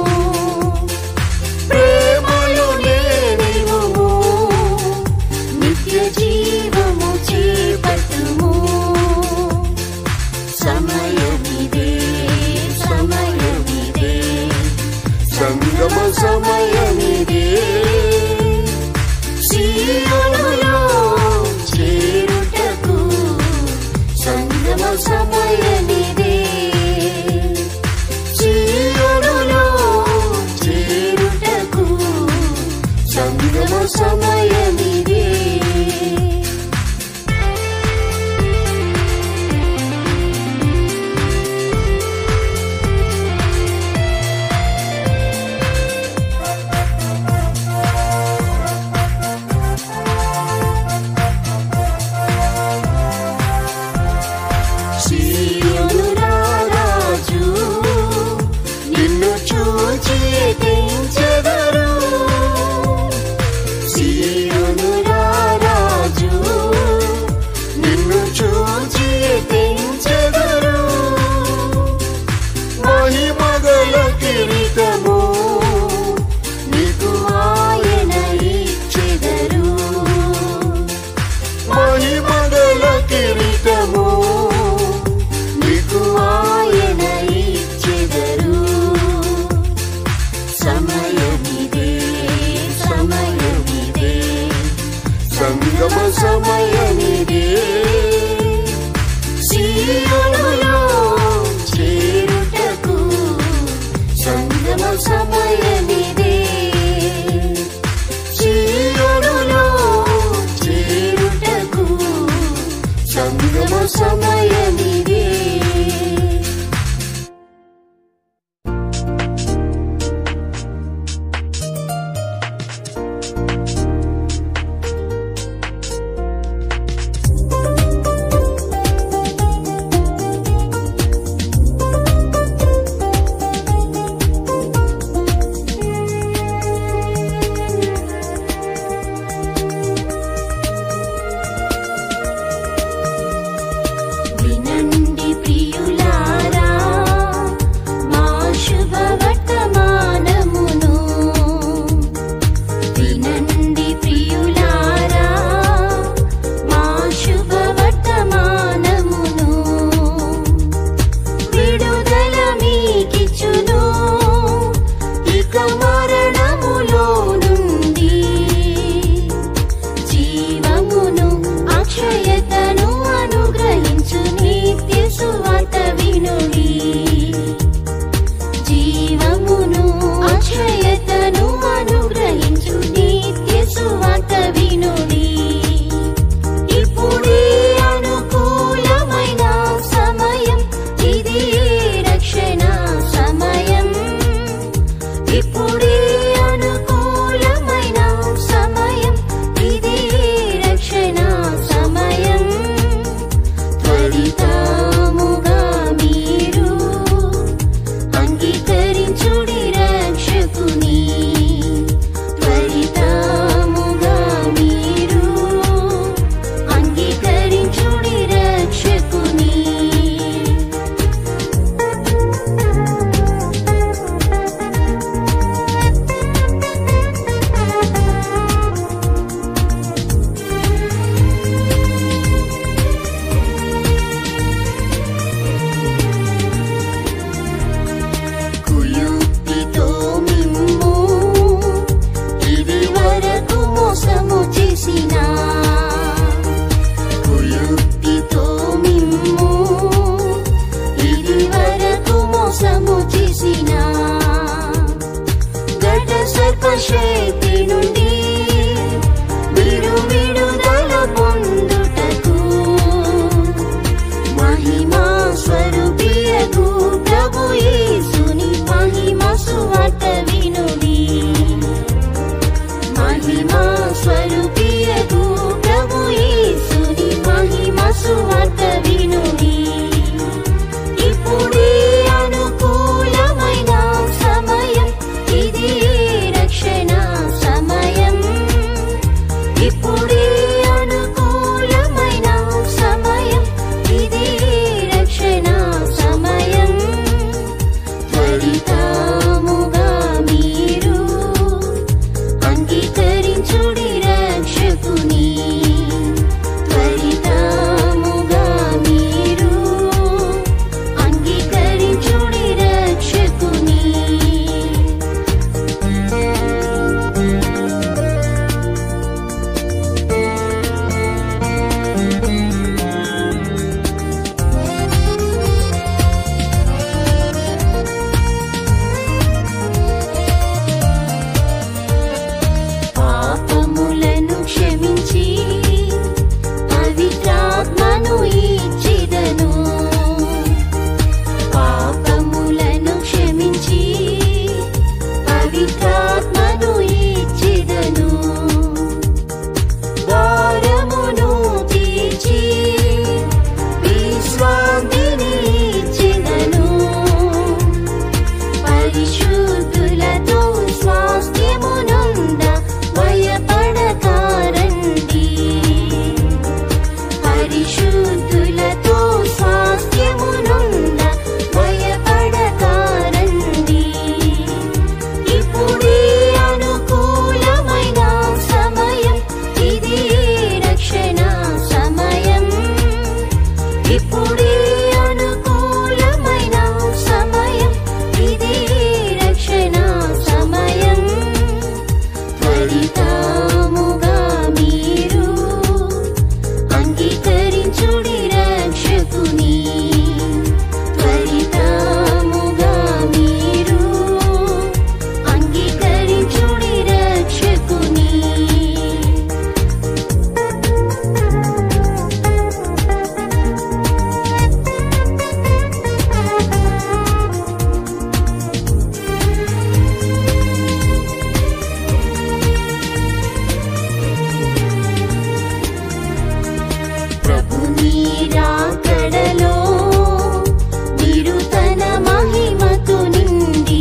ప్రేమలోనే నీవు నిత్య జీవము చేపట్టుము. సమయమిదే సమయమిదే సంగమ సమయమిదే. సీయోనులో చేరుటకు సంగమ సమయమిదే. సీయోనులో చేరుటకు సంగమ సమయమిదే. సీయోను రాజు నిన్ను చూచి తెంచెదరు. సీయోను రాజు నిన్ను చూచి తెంచెదరు. మహిమగల కిరీటము నీకు ఆయన ఇచ్చెదరు. మహిమగల కిరీటము నీకు ఆయన ఇచ్చెదరు. సమయమిదే సమయమిదే సంగమ సమయమిదే. సీయోనులో చేరుటకు సంగమ సమయమిదే. సీయోనులో చేరుటకు సంగమ సమయమిదే. పరిశుద్ధులతో స్వాస్థ్యమునున్న భయపడకారండి. ఇప్పుడే అనుకూలమైన సమయం, ఇది రక్షణ సమయం. ఇప్పుడే అనుకూలమైన సమయం, ఇది రక్షణ సమయం. త్వరితముగా మీరు అంగీకరించుడి రక్షకుని. త్వరితముగా మీరు అంగీకరించుడి రక్షకుని. ప్రభుని రాకడలో మీరు తన మహిమతో నిండి.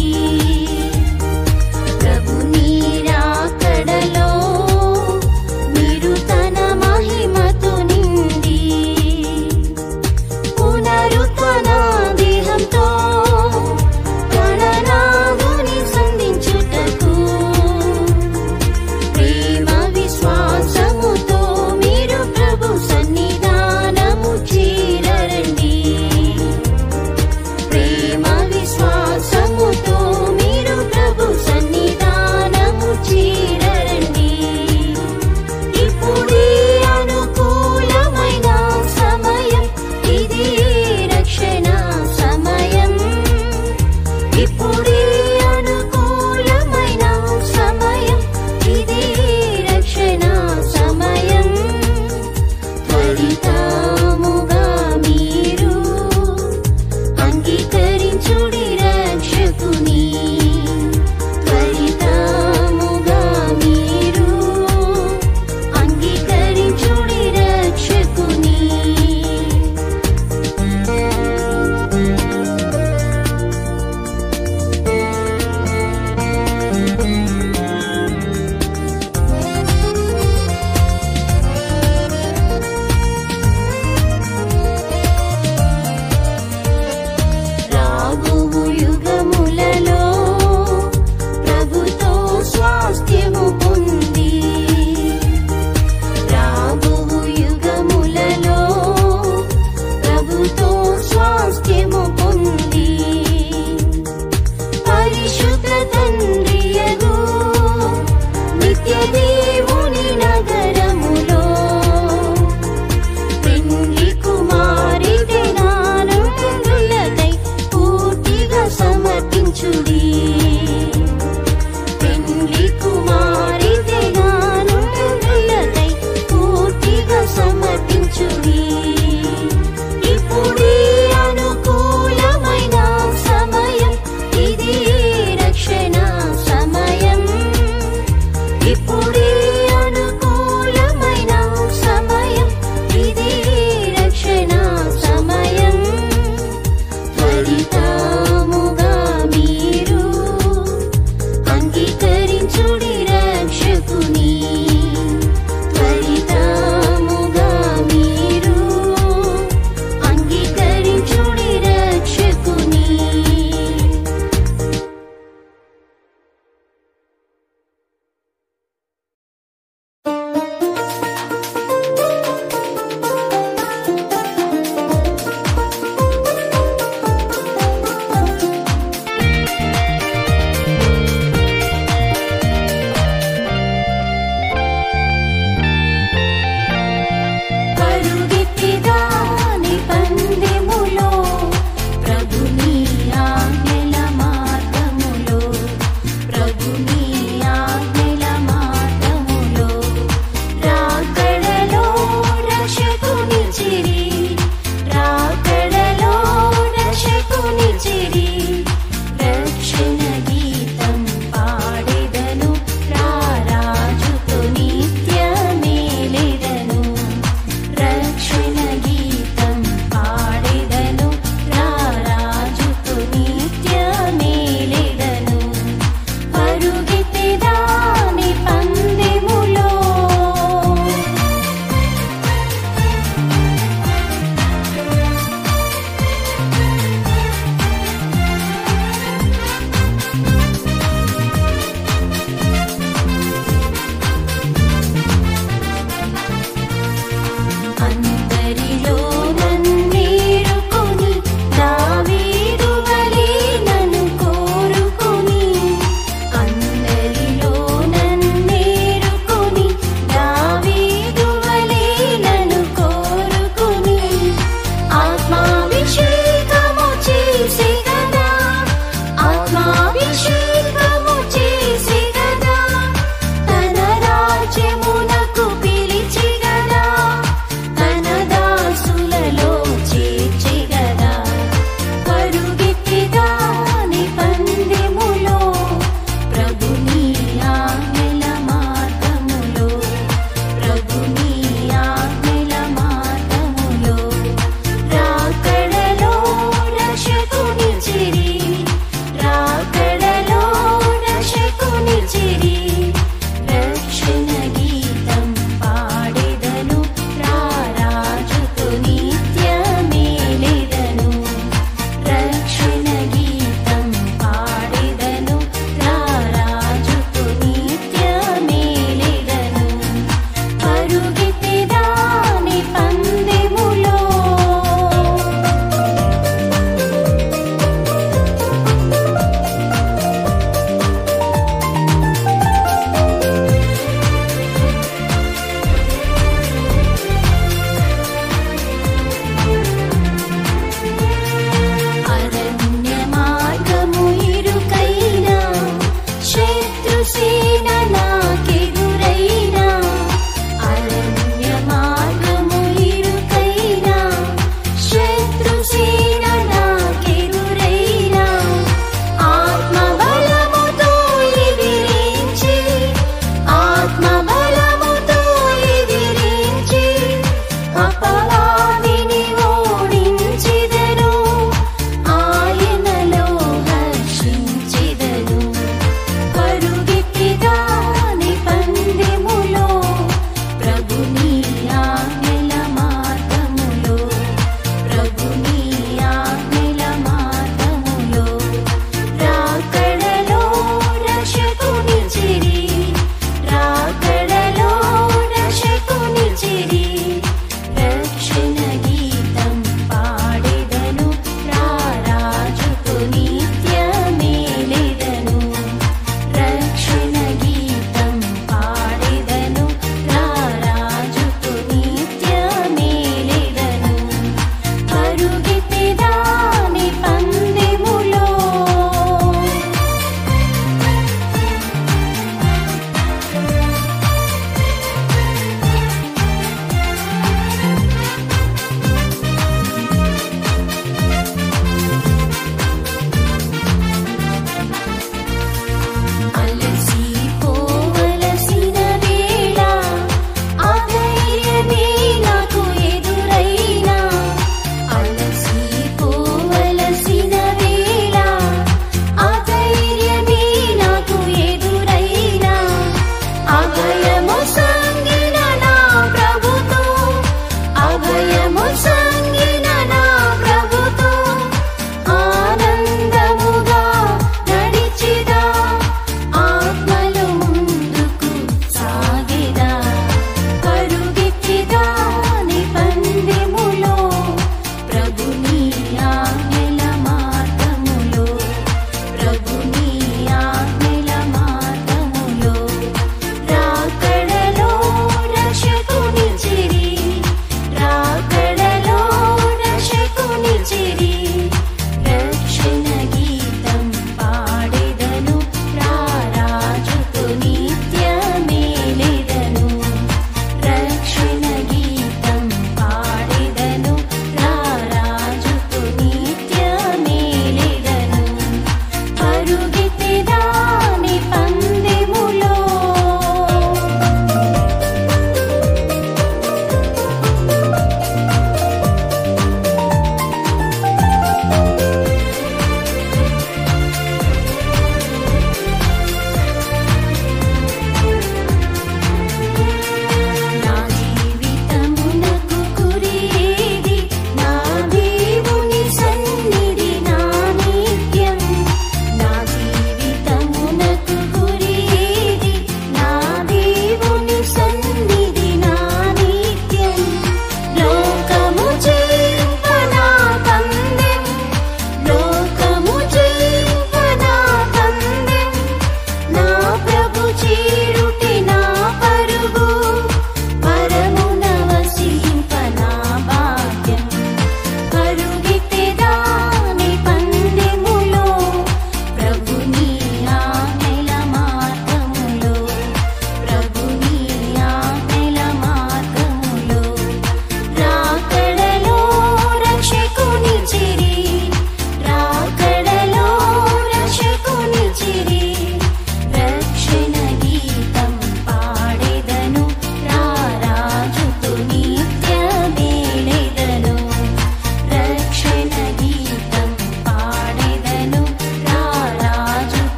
ప్రభుని రాకడలో మీరు తన మహిమతో నిండి. పునరుత్థాన దేహంతో గణనాథుని సంధించుటకు ప్రేమ విశ్వాసముతో మీరు ప్రభు సన్నిధానము చేరండి. ప్రేమ విశ్వాసముతో మీరు ప్రభు సన్నిధానము చేరండి. ఇప్పుడే అనుకూలమైన సమయం, ఇది రక్షణ సమయం. ఇప్పుడే అనుకూలమైన సమయం, ఇది రక్షణ సమయం. త్వరితముగా మీరు అంగీకరించుడి రక్షకుని. త్వరితముగా మీరు అంగీకరించుడి రక్షకుని. రాబోవు యుగములలో ప్రభుతో స్వాస్థ్యము పొంది. రాబోవు యుగములలో ప్రభుతో స్వాస్థ్యము పొంది. పరిశుద్ధ తండ్రియగు నిత్య దేవుని నగరములో పెండ్లి కుమారుడి నానులకై పూర్తిగా సమర్పించుడి. పెండ్లి కుమారుడి నానులకై పూర్తిగా సమర్పించుడి. ఇప్పుడే అనుకూలమైన సమయం, ఇది రక్షణ సమయం. ఇప్పుడే అనుకూలమైన సమయం, ఇది రక్షణ సమయం. త్వరితముగా మీరు అంగీకరించుడి రక్షకుని. త్వరితముగా మీరు అంగీకరించుడి రక్షకుని. పరుగెత్తిదాని పందెములో ప్రభుని ఆజ్ఞల మార్గములో. ప్రభుని ఆజ్ఞల మార్గములో రాకడలో రక్షకుని చిరి. రాకడలో రక్షకుని చిరి. రక్షణ గీతం పాడెదను, రారాజుతో నిత్య మేలెదను. రక్షణ గీతం పాడెదను, రారాజుతో నిత్య మేలెదను. పరుగెత్తిదాని పందెములో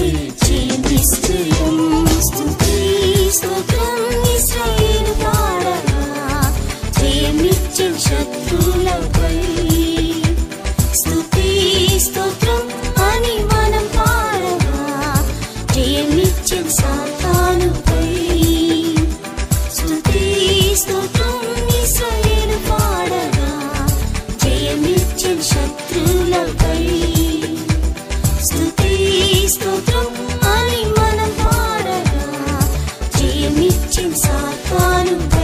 జయం నిశ్చయం. స్తుతి స్తోత్రం ఇశ్రాయేలు పాడగా జయమిచ్చే శత్రువులపై. స్తుతి స్తోత్రం అని మనం పాడగా జయమిచ్చే సాతానుపై. స్తుతి స్తోత్రం ఇశ్రాయేలు పాడగా జయమిచ్చే శత్రువులపై. స్తుతి స్తోత్రం అని మనం పాడగా జయమిచ్చే సాతానుపై.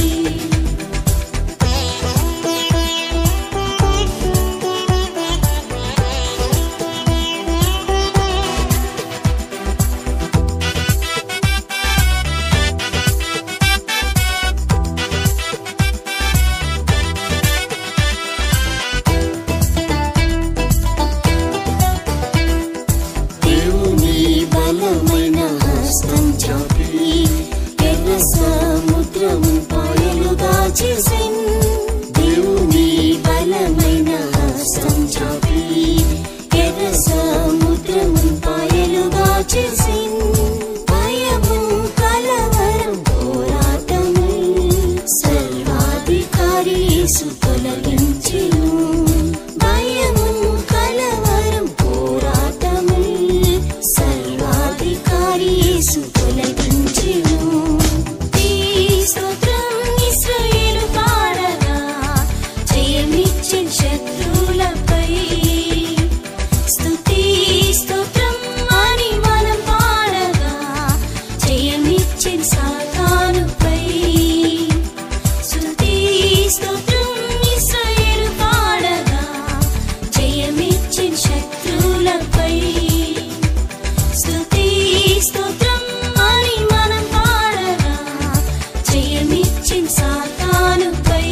దేవుని బలమైన హస్తం చాపి ఎర్ర సముద్రము పాయలుగా చేసెను. దేవుని బలమైన హస్తం చాపి ఎర్ర సముద్రము పాయలుగా చేసెను. భయము కలవరం పోరాటము సర్వాధికారి యేసు తొలగించెను. భయము కలవరం పోరాటము సర్వాధికారి యేసు తొలగించెను. స్తుతి స్తోత్రం ఇశ్రాయేలు పాడగా జయమిచ్చే శత్రువులపై. స్తుతి స్తోత్రం అని మనం పాడగా జయమిచ్చే సాతానుపై. స్తుతి స్తోత్రం ఇశ్రాయేలు పాడగా జయమిచ్చే శత్రువులపై. స్తుతి స్తోత్రం అని మనం పాడగా జయమిచ్చే సాతానుపై.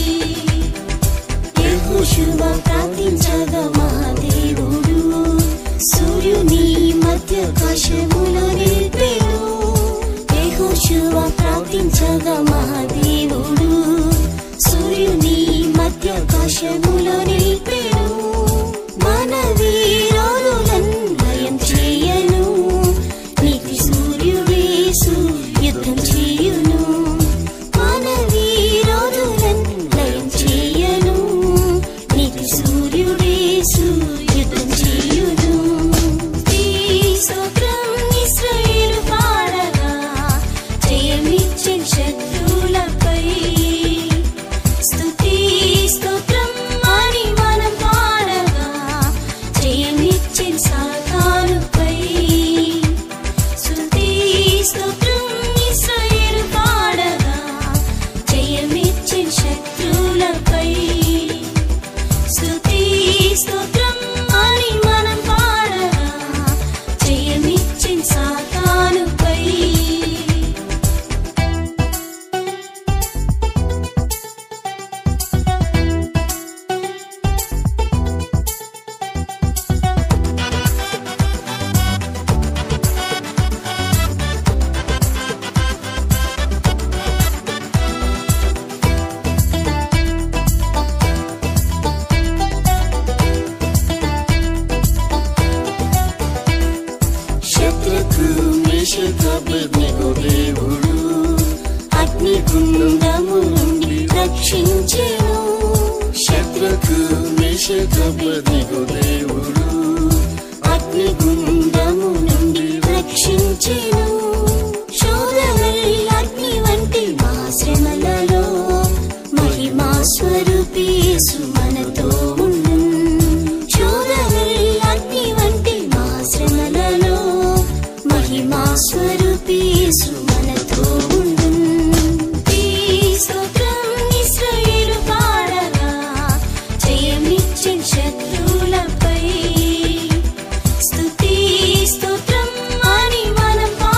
యెహోషువ ప్రార్థించగా మహాదేవుడు సూర్యుని మధ్యాకాశములో నిలిపెను. యెహోషువ ప్రార్థించగా మహాదేవుడు సూర్యుని మధ్యాకాశములో నిలిపెను. మన వీరులను లయం చేయను. నీతి సూర్యుడేసు యుద్ధం చేయును. మన వీరులను లయం చేయను. నీతి సూర్యుడేసు యుద్ధం చేయును. స్తుతి స్తోత్రం ఇశ్రాయేలు పాడగా జయమిచ్చే శత్రువులపై. స్తుతి స్తోత్రం అని మనం పాడగా జయమిచ్చే సాతానుపై. స్తుతి స్తోత్రం ఇశ్రాయేలు పాడగా జయమిచ్చే శత్రువులపై. స్తుతి స్తోత్రం అని మనం పాడగా జయమిచ్చే సాతానుపై. శత్రుకు మేషక అబేద్నెగో దేవుడు అగ్నిగుండము నుండి రక్షించెను. శత్రుకు మేషక అబేద్నెగో దేవుడు అగ్నిగుండము నుండి రక్షించెను. శోధనలు అగ్ని వంటి మహాశ్రమలలో మహిమా స్వరూపి యేసు మనతో ఉండును. శోధనలు అగ్ని వంటి మహాశ్రమలలో మహిమా స్వరూపి యేసు మనతో ఉండును. స్తుతి స్తోత్రం ఇశ్రాయేలు పాడగా జయమిచ్చే శత్రువులపై. స్తుతి స్తోత్రం అని మనం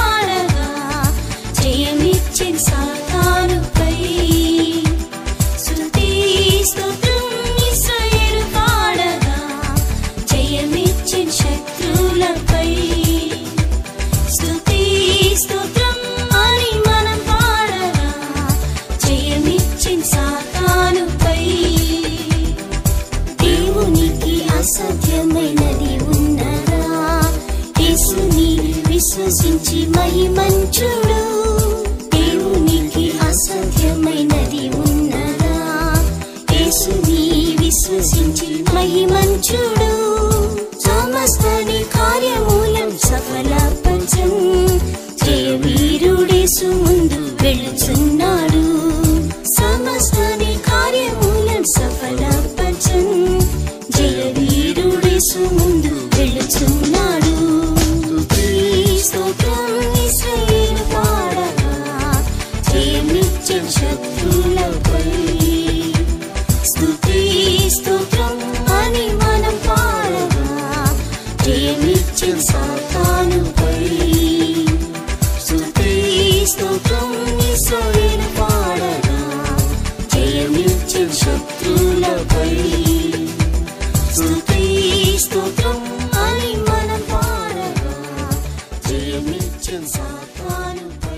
విశ్వసించి మహిమంచుడు. దేవునికి అసాధ్యమైనది ఉన్నదా? యేసుని విశ్వసించి మహిమంచుడు. సమస్తని కార్యమూలం సఫలపరచం. జయవీరుడేసు ముందు వెళుచున్నాడు. సమస్తని కార్యమూలం సఫలపరచం. జయవీరుడేసు ముందు వెళుచున్నాడు. స్తుతి స్తోత్రం ఇశ్రాయేలు పాడగా జయమిచ్చే శత్రువులపై. స్తుతి స్తోత్రం అని మనం పాడగా జయమిచ్చే సాతానుపై. స్తుతి స్తోత్రం ఇశ్రాయేలు పాడగా జయమిచ్చే శత్రువులపై. స్తుతి స్తోత్రం అని మనం పాడగా జయమిచ్చే సాతానుపై.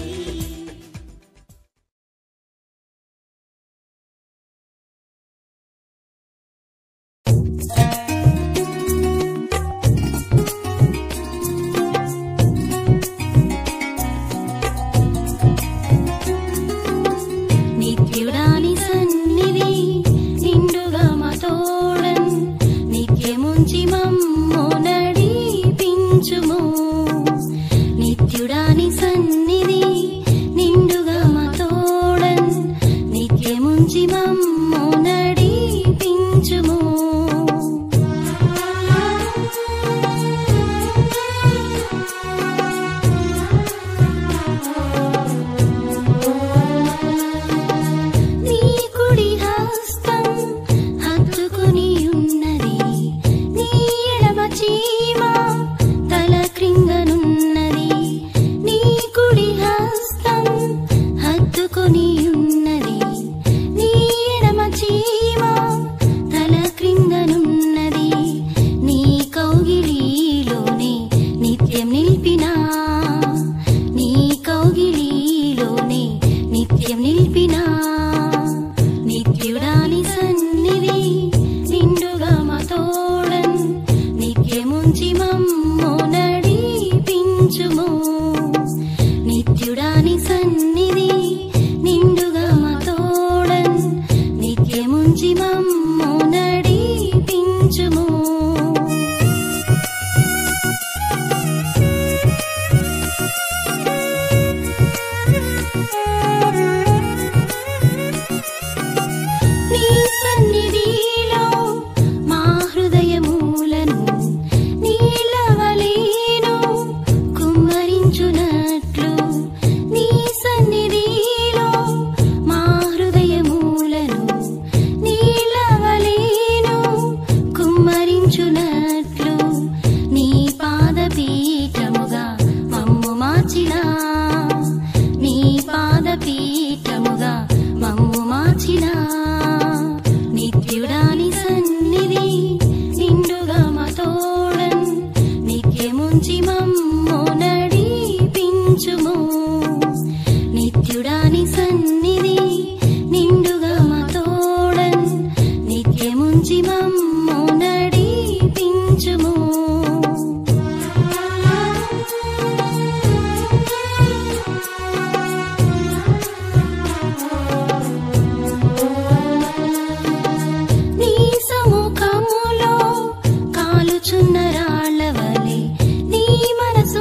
నిత్యుడాని సన్నిధి నిండుగా మా తోడన్ నిత్యముంచి మమ్ము నడిపించుము. నిత్యుడాని సన్నిధి నిండుగా మా తోడన్ నిత్యముంచి మమ్ము నడిపించుము. నీ కుడి హస్తం హత్తుకుని ఉన్నది. నీ ఎడమ చీమ తల క్రిందనున్నది. నీ కుడి హస్తం హత్తుకుని ఉన్నది. నీ ఎడమ చీమ తల క్రిందనున్నది. నీ కౌగిలిలోనే నిత్యం నిలిపినా. నీ కౌగిలిలోనే నిత్యం నిలిపినా. నిత్యుడాని సన్నిధి నిండుగా మా తోడన్ నిత్యముంచి మమ్ము నడిపించుము. నిత్యుడాని సన్నిధి నిండుగా మా తోడన్ నిత్యముంచి మమ్ము నడిపించుము. నీ సన్నిధిలో మా హృదయములను నీలవలేను కుమ్మరించునట్లు. నీ సన్నిధిలో మా హృదయములను నీలవలేను కుమ్మరించునట్లు. నీ పాదపీఠముగా మమ్ము మార్చినా. నీ పాదపీఠముగా మమ్ము మార్చినా. నిత్యుడాని సన్నిధి నిండుగా మా తోడన్ నిత్యముంచి మమ్ము నడిపించుము. నిత్యుడాని సన్నిధి నిండుగా మా తోడన్ నిత్యముంచి మమ్ము నడిపించుము. నీ సముఖములో కాలుచున్న రాళ్ల వలె నీ మనసు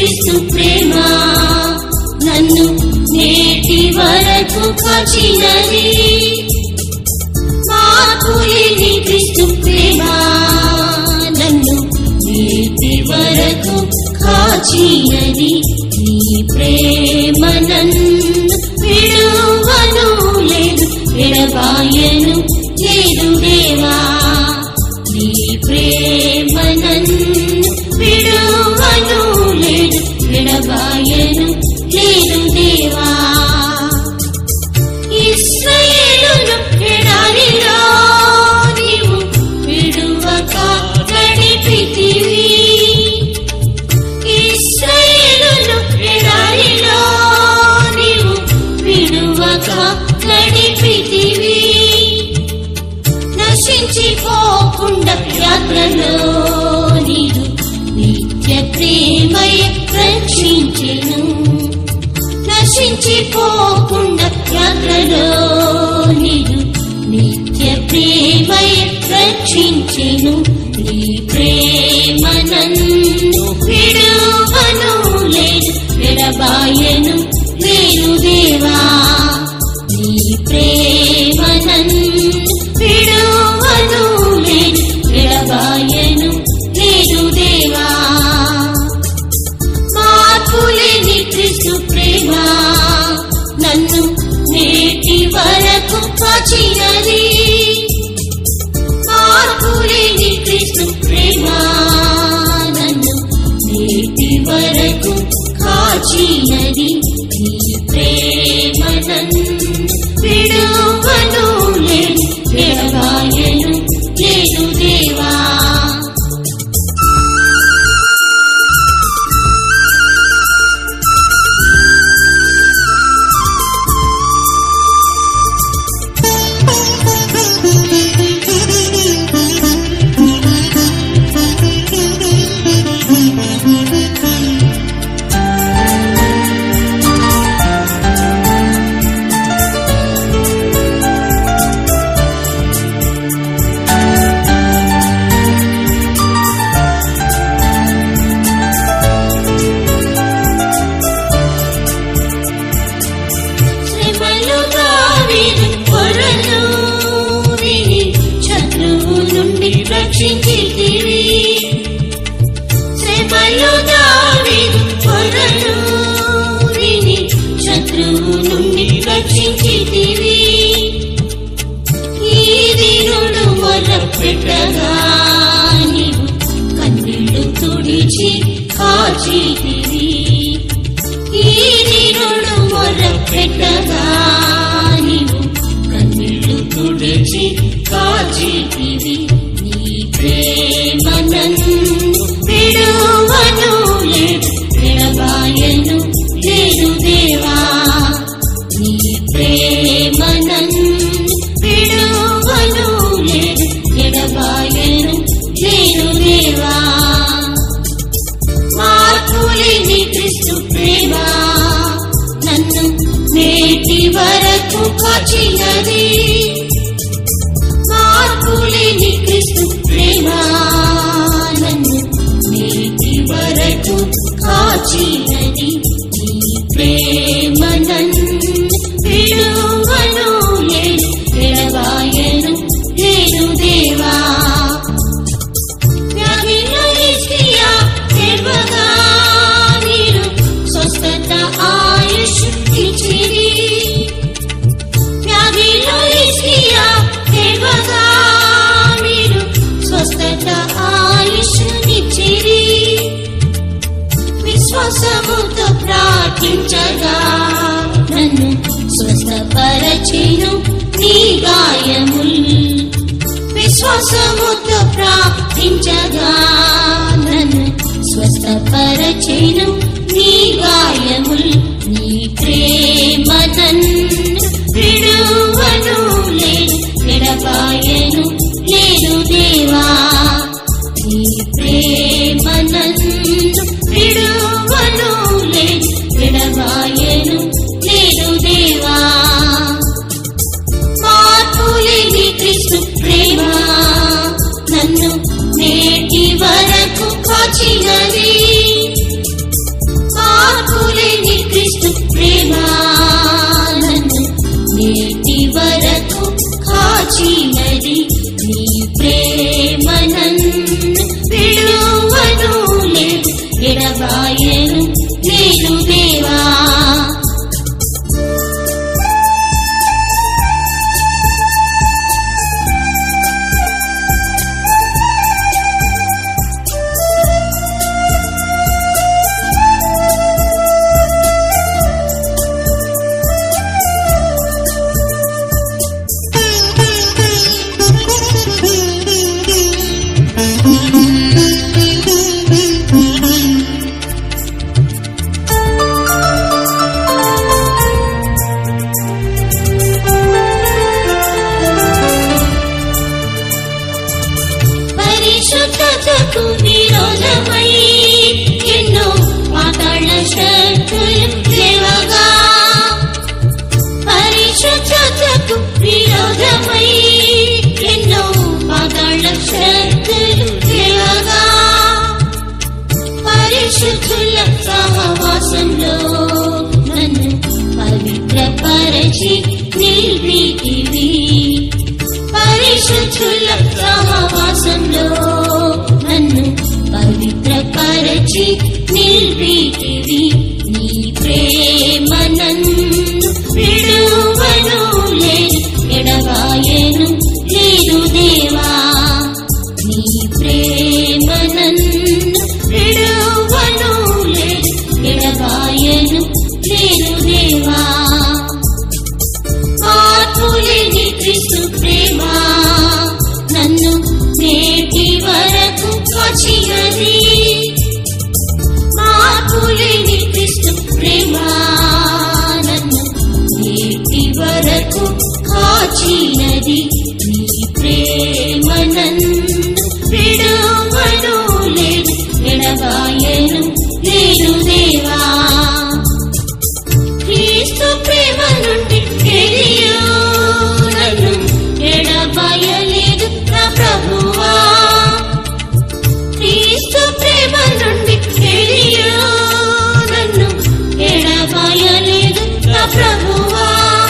క్రీస్తు ప్రేమ నన్ను నేటి వరకు కాచినది. మార్పులేని క్రీస్తు ప్రేమ నన్ను నేటి వరకు కాచినది. నీ ప్రేమ నన్ను విడువను లేదు, ఎడబాయను లేదు దేవా. నీ ప్రేమ నన్ను విడువను లేదు, ఎడబాయను లేదు దేవా. ఇశ్రాయేలును ఎడారిలో నీవు విడువక నడిపితివి. ఇశ్రాయేలును ఎడారిలో నీవు విడువక నడిపితివి. నశించిపోకుండా యాత్రలో నీవు నిత్య ప్రేమయ రక్షించెను. నశించిపోకుండా యాత్రలో నీవు నిత్య ప్రేమయ రక్షించెను. నీ ప్రేమ నన్ను విడువను లేదు, ఎడబాయను లేదు దేవా. నీ ప్రేమ నన్ను విడువను లేదు, ఎడబాయను లేదు దేవా. మార్పులేని క్రీస్తు ప్రేమ నన్ను నేటి వరకు కాచినది. మార్పులేని క్రీస్తు ప్రేమ నన్ను నేటి వరకు కాచినది. నీ ప్రేమ నన్ను విడువను లేదు, ఎడబాయను లేదు దేవా. రక్షించితివి. శ్రమలు దావీదు పొరలు విని శత్రువు నుండి రక్షించితివి. ఈ దినుడు మొరపెట్టగా నీవు కన్నీళ్లు తుడిచి కాచితివి. ఈ దినుడు మొరపెట్టగా నీవు కన్నీళ్లు తుడిచి కాచితివి. ప్రేమ నన్ను విడువను లేదు, ఎడబాయను లేదు దేవా. నీ ప్రేమ నన్ను విడువను లేదు, ఎడబాయను లేదు దేవా. మార్పులేని క్రీస్తు ప్రేమ నన్ను నేటి వరకు కాచినది. మార్పులేని క్రీస్తు ప్రేమ నన్ను నేటి వరకు కాచినది. నీ ప్రేమ నన్ను విడువను లేదు, ఎడబాయను లేదు దేవా. వ్యాధిలో హిజ్కియా ఏడ్వగా మీరు స్వస్థత ఆయుష్ ఇచ్చిరి. వ్యాధిలో హిజ్కియా ఏడ్వగా మీరు స్వస్థత ఆయుష్ ఇచ్చిరి. విశ్వాసముతో ప్రార్థించగా నన్ను స్వస్థపరచెను నీ గాయముల్. విశ్వాసముతో ప్రార్థించగా నన్ను స్వస్థపరచెను నీ గాయముల్. నీ ప్రేమ నన్ను విడువను లేదు, ఎడబాయను లేదు దేవా. నీ ప్రేమ నన్ను విడువను లేదు, ఎడబాయను లేదు దేవా. మార్పులేని క్రీస్తు ప్రేమ నన్ను నేటి వరకు కాచినది. పరిశుద్ధుల సహవాసంలో నన్ను పవిత్రపరచి నిలిపితివి. పరిశుద్ధుల సహవాసంలో నన్ను పవిత్రపరచి నిలిపితివి. నీ ప్రేమ నన్ను విడువను లేదు, ఎడబాయను లేదు దేవా. నీ ప్రేమ నన్ను విడువను లేదు, ఎడబాయను లేదు దేవా. ఆత్మలేని క్రీస్తు ప్రేమ నన్ను నేటి వరకు కాచినది. ఆత్మలేని క్రీస్తు ప్రేమ నన్ను నేటి వరకు కాచినది. నీ ప్రేమ నన్ను విడువను లేదు, ఎడబాయను లేదు దేవా. క్రీస్తు ప్రేమ నుండి ఎలియో నన్ను ఎడబాయలేదు నా ప్రభువా. క్రీస్తు ప్రేమ నుండి ఎలియో నన్ను ఎడబాయలేదు నా ప్రభువా.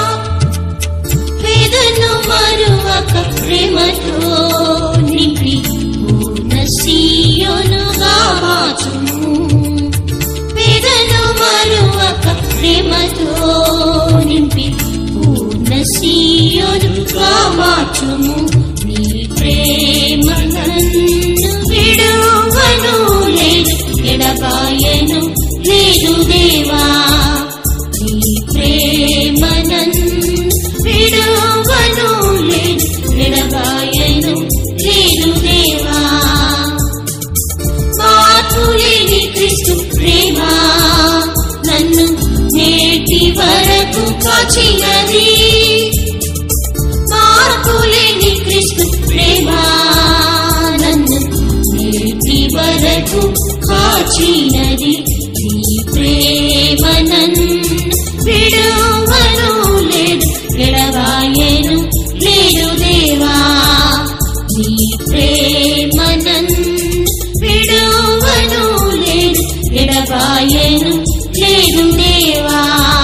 వేదను మరువక ప్రేమతో నింపి పూర్ణ సీయోనుగా మార్చుము. వేదను మరువక ప్రేమతో నింపి పూర్ణ సీయోనుగా మార్చుము. నీ ప్రేమ నన్ను విడువను లేదు, ఎడబాయను లేదు దేవా. నీ ప్రేమ నన్ను విడువను లేదు, ఎడబాయను లేదు దేవా. మార్పులేని క్రీస్తు ప్రేమ నన్ను నేటి వరకు కాచినది. మార్పులేని క్రీస్తు ప్రేమ నన్ను నేటి వరకు కాచినది. నీ ప్రేమ నన్ను విడువను లేదు, ఎడబాయను లేదు దేవా. నీ ప్రేమ నన్ను విడువను లేదు, ఎడబాయను లేదు దేవా.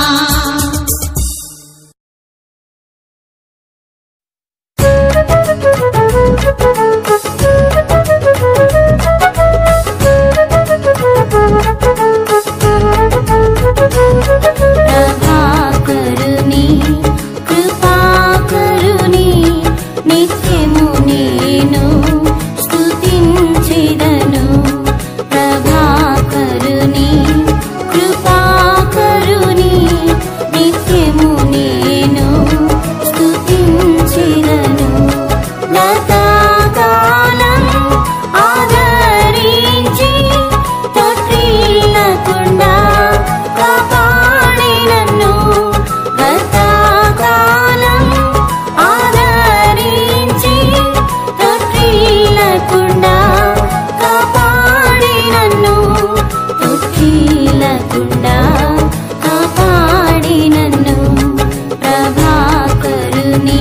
ప్రభాకరుని కృపాకరుని నిత్యము నేను స్తుతించెదను. ప్రభాకరుని కృపాకరుని నిత్యము నేను స్తుతించెదను. లతాకాలం ఆదరించి తొట్టిల్లకుండా కాపాడి నన్ను. లతాకాలం ఆదరించి తొట్టిల్లకుండా కాపాడి నన్ను. తొట్టిల్లకుండా కాపాడి నన్ను. ప్రభాకరుని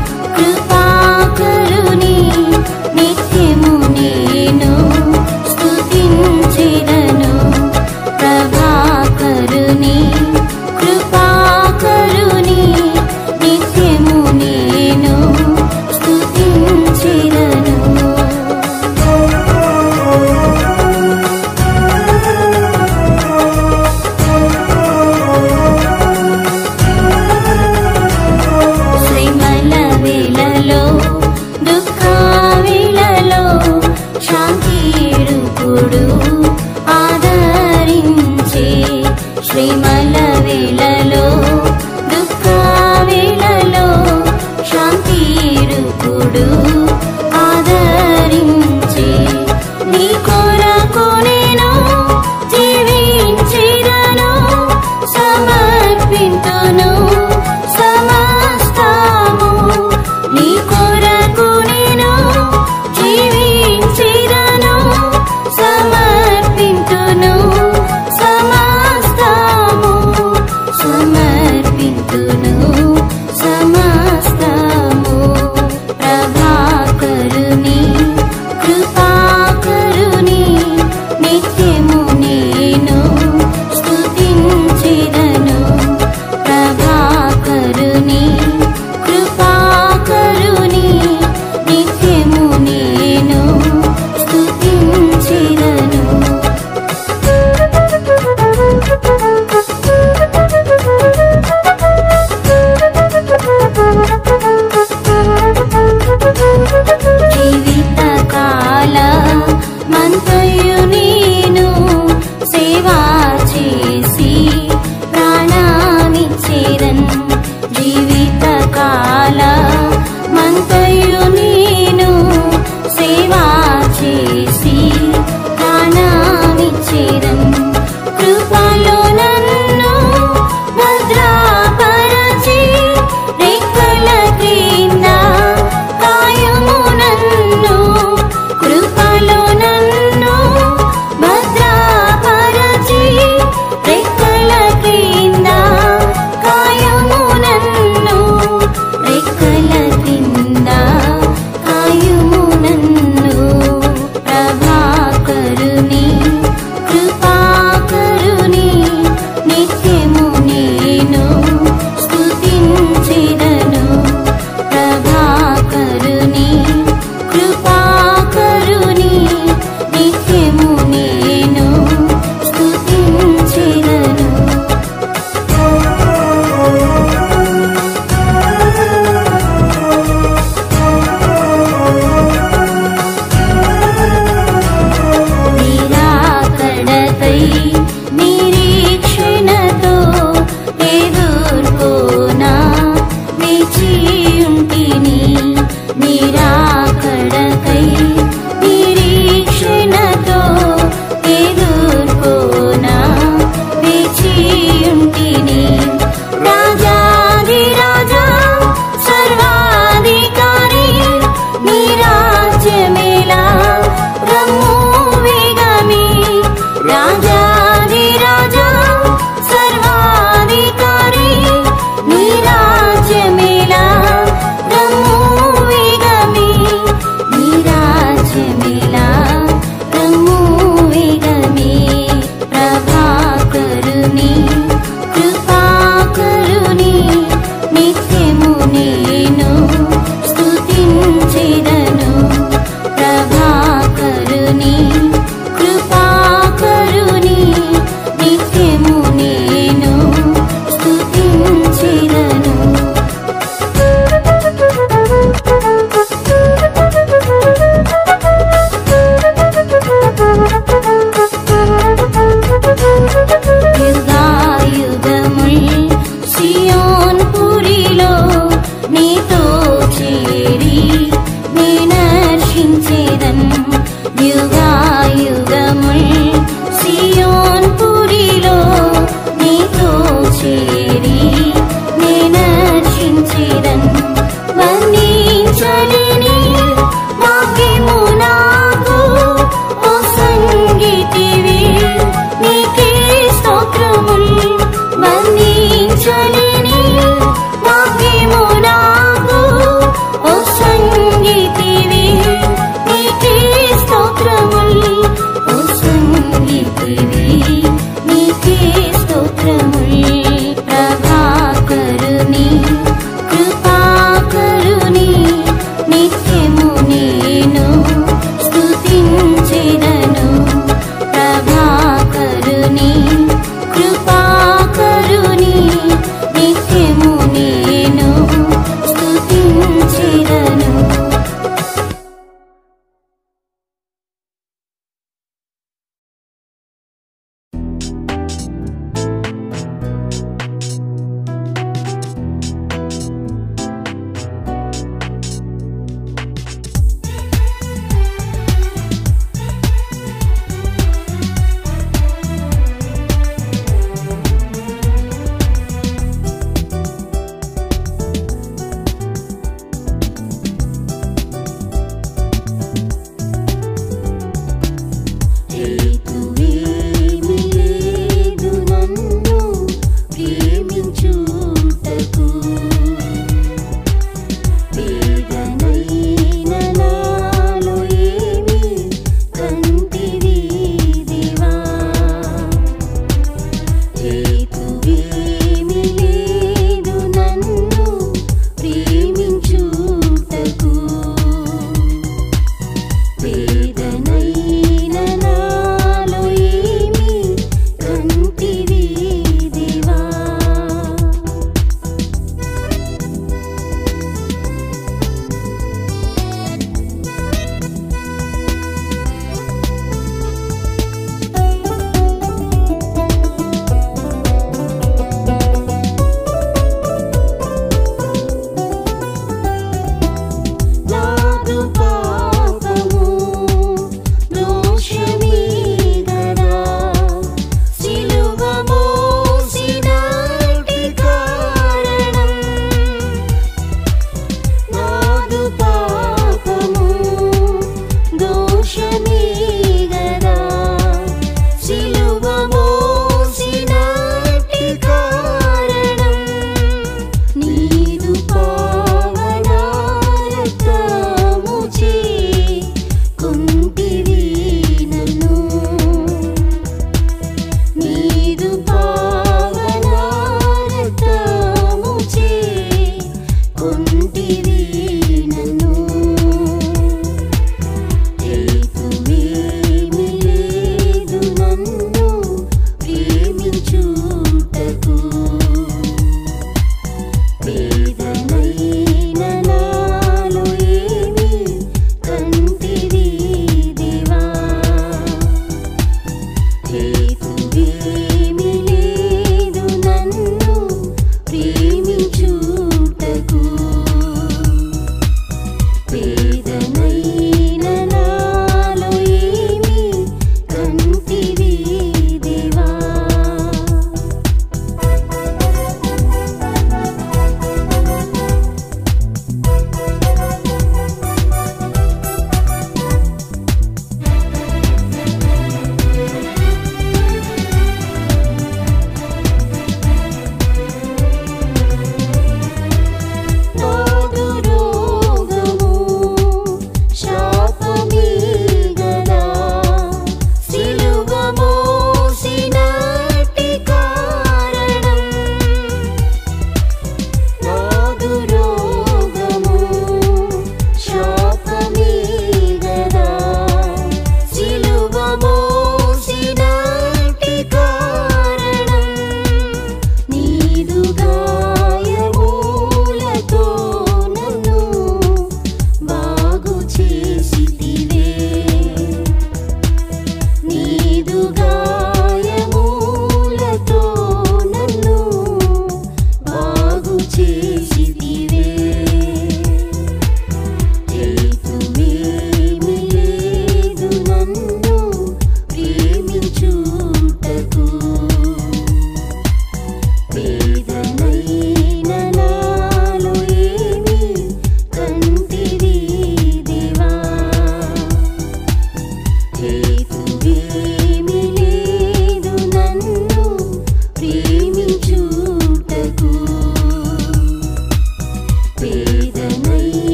కృపాకరుని నిత్యము నేను స్తుతించెదను. ప్రభాకరుని కృపాకరుని నిత్యము నేను స్తుతించెదను. శ్రీమల వేళలో దుఃఖావేళలో శాంతిరుపుడు ఆదరించే. శ్రీమల వేళలో దుఃఖావేళలో శాంతిరుపుడు ఆదరించే. నీ కొరకు నేను జీవించెదను, సమర్పింతును సమస్తము. నీ కొరకు నేను జీవించెదను, సమర్పింతును సమస్తము. చేతివి నీకే స్తోత్రముల్ ప్రభాకరుని కృపాకరుని నిత్యము నేను స్తుతించెదను ప్రభాకరుని కృపాకరుని నిత్యము నేను స్తుతించెదను. Hey,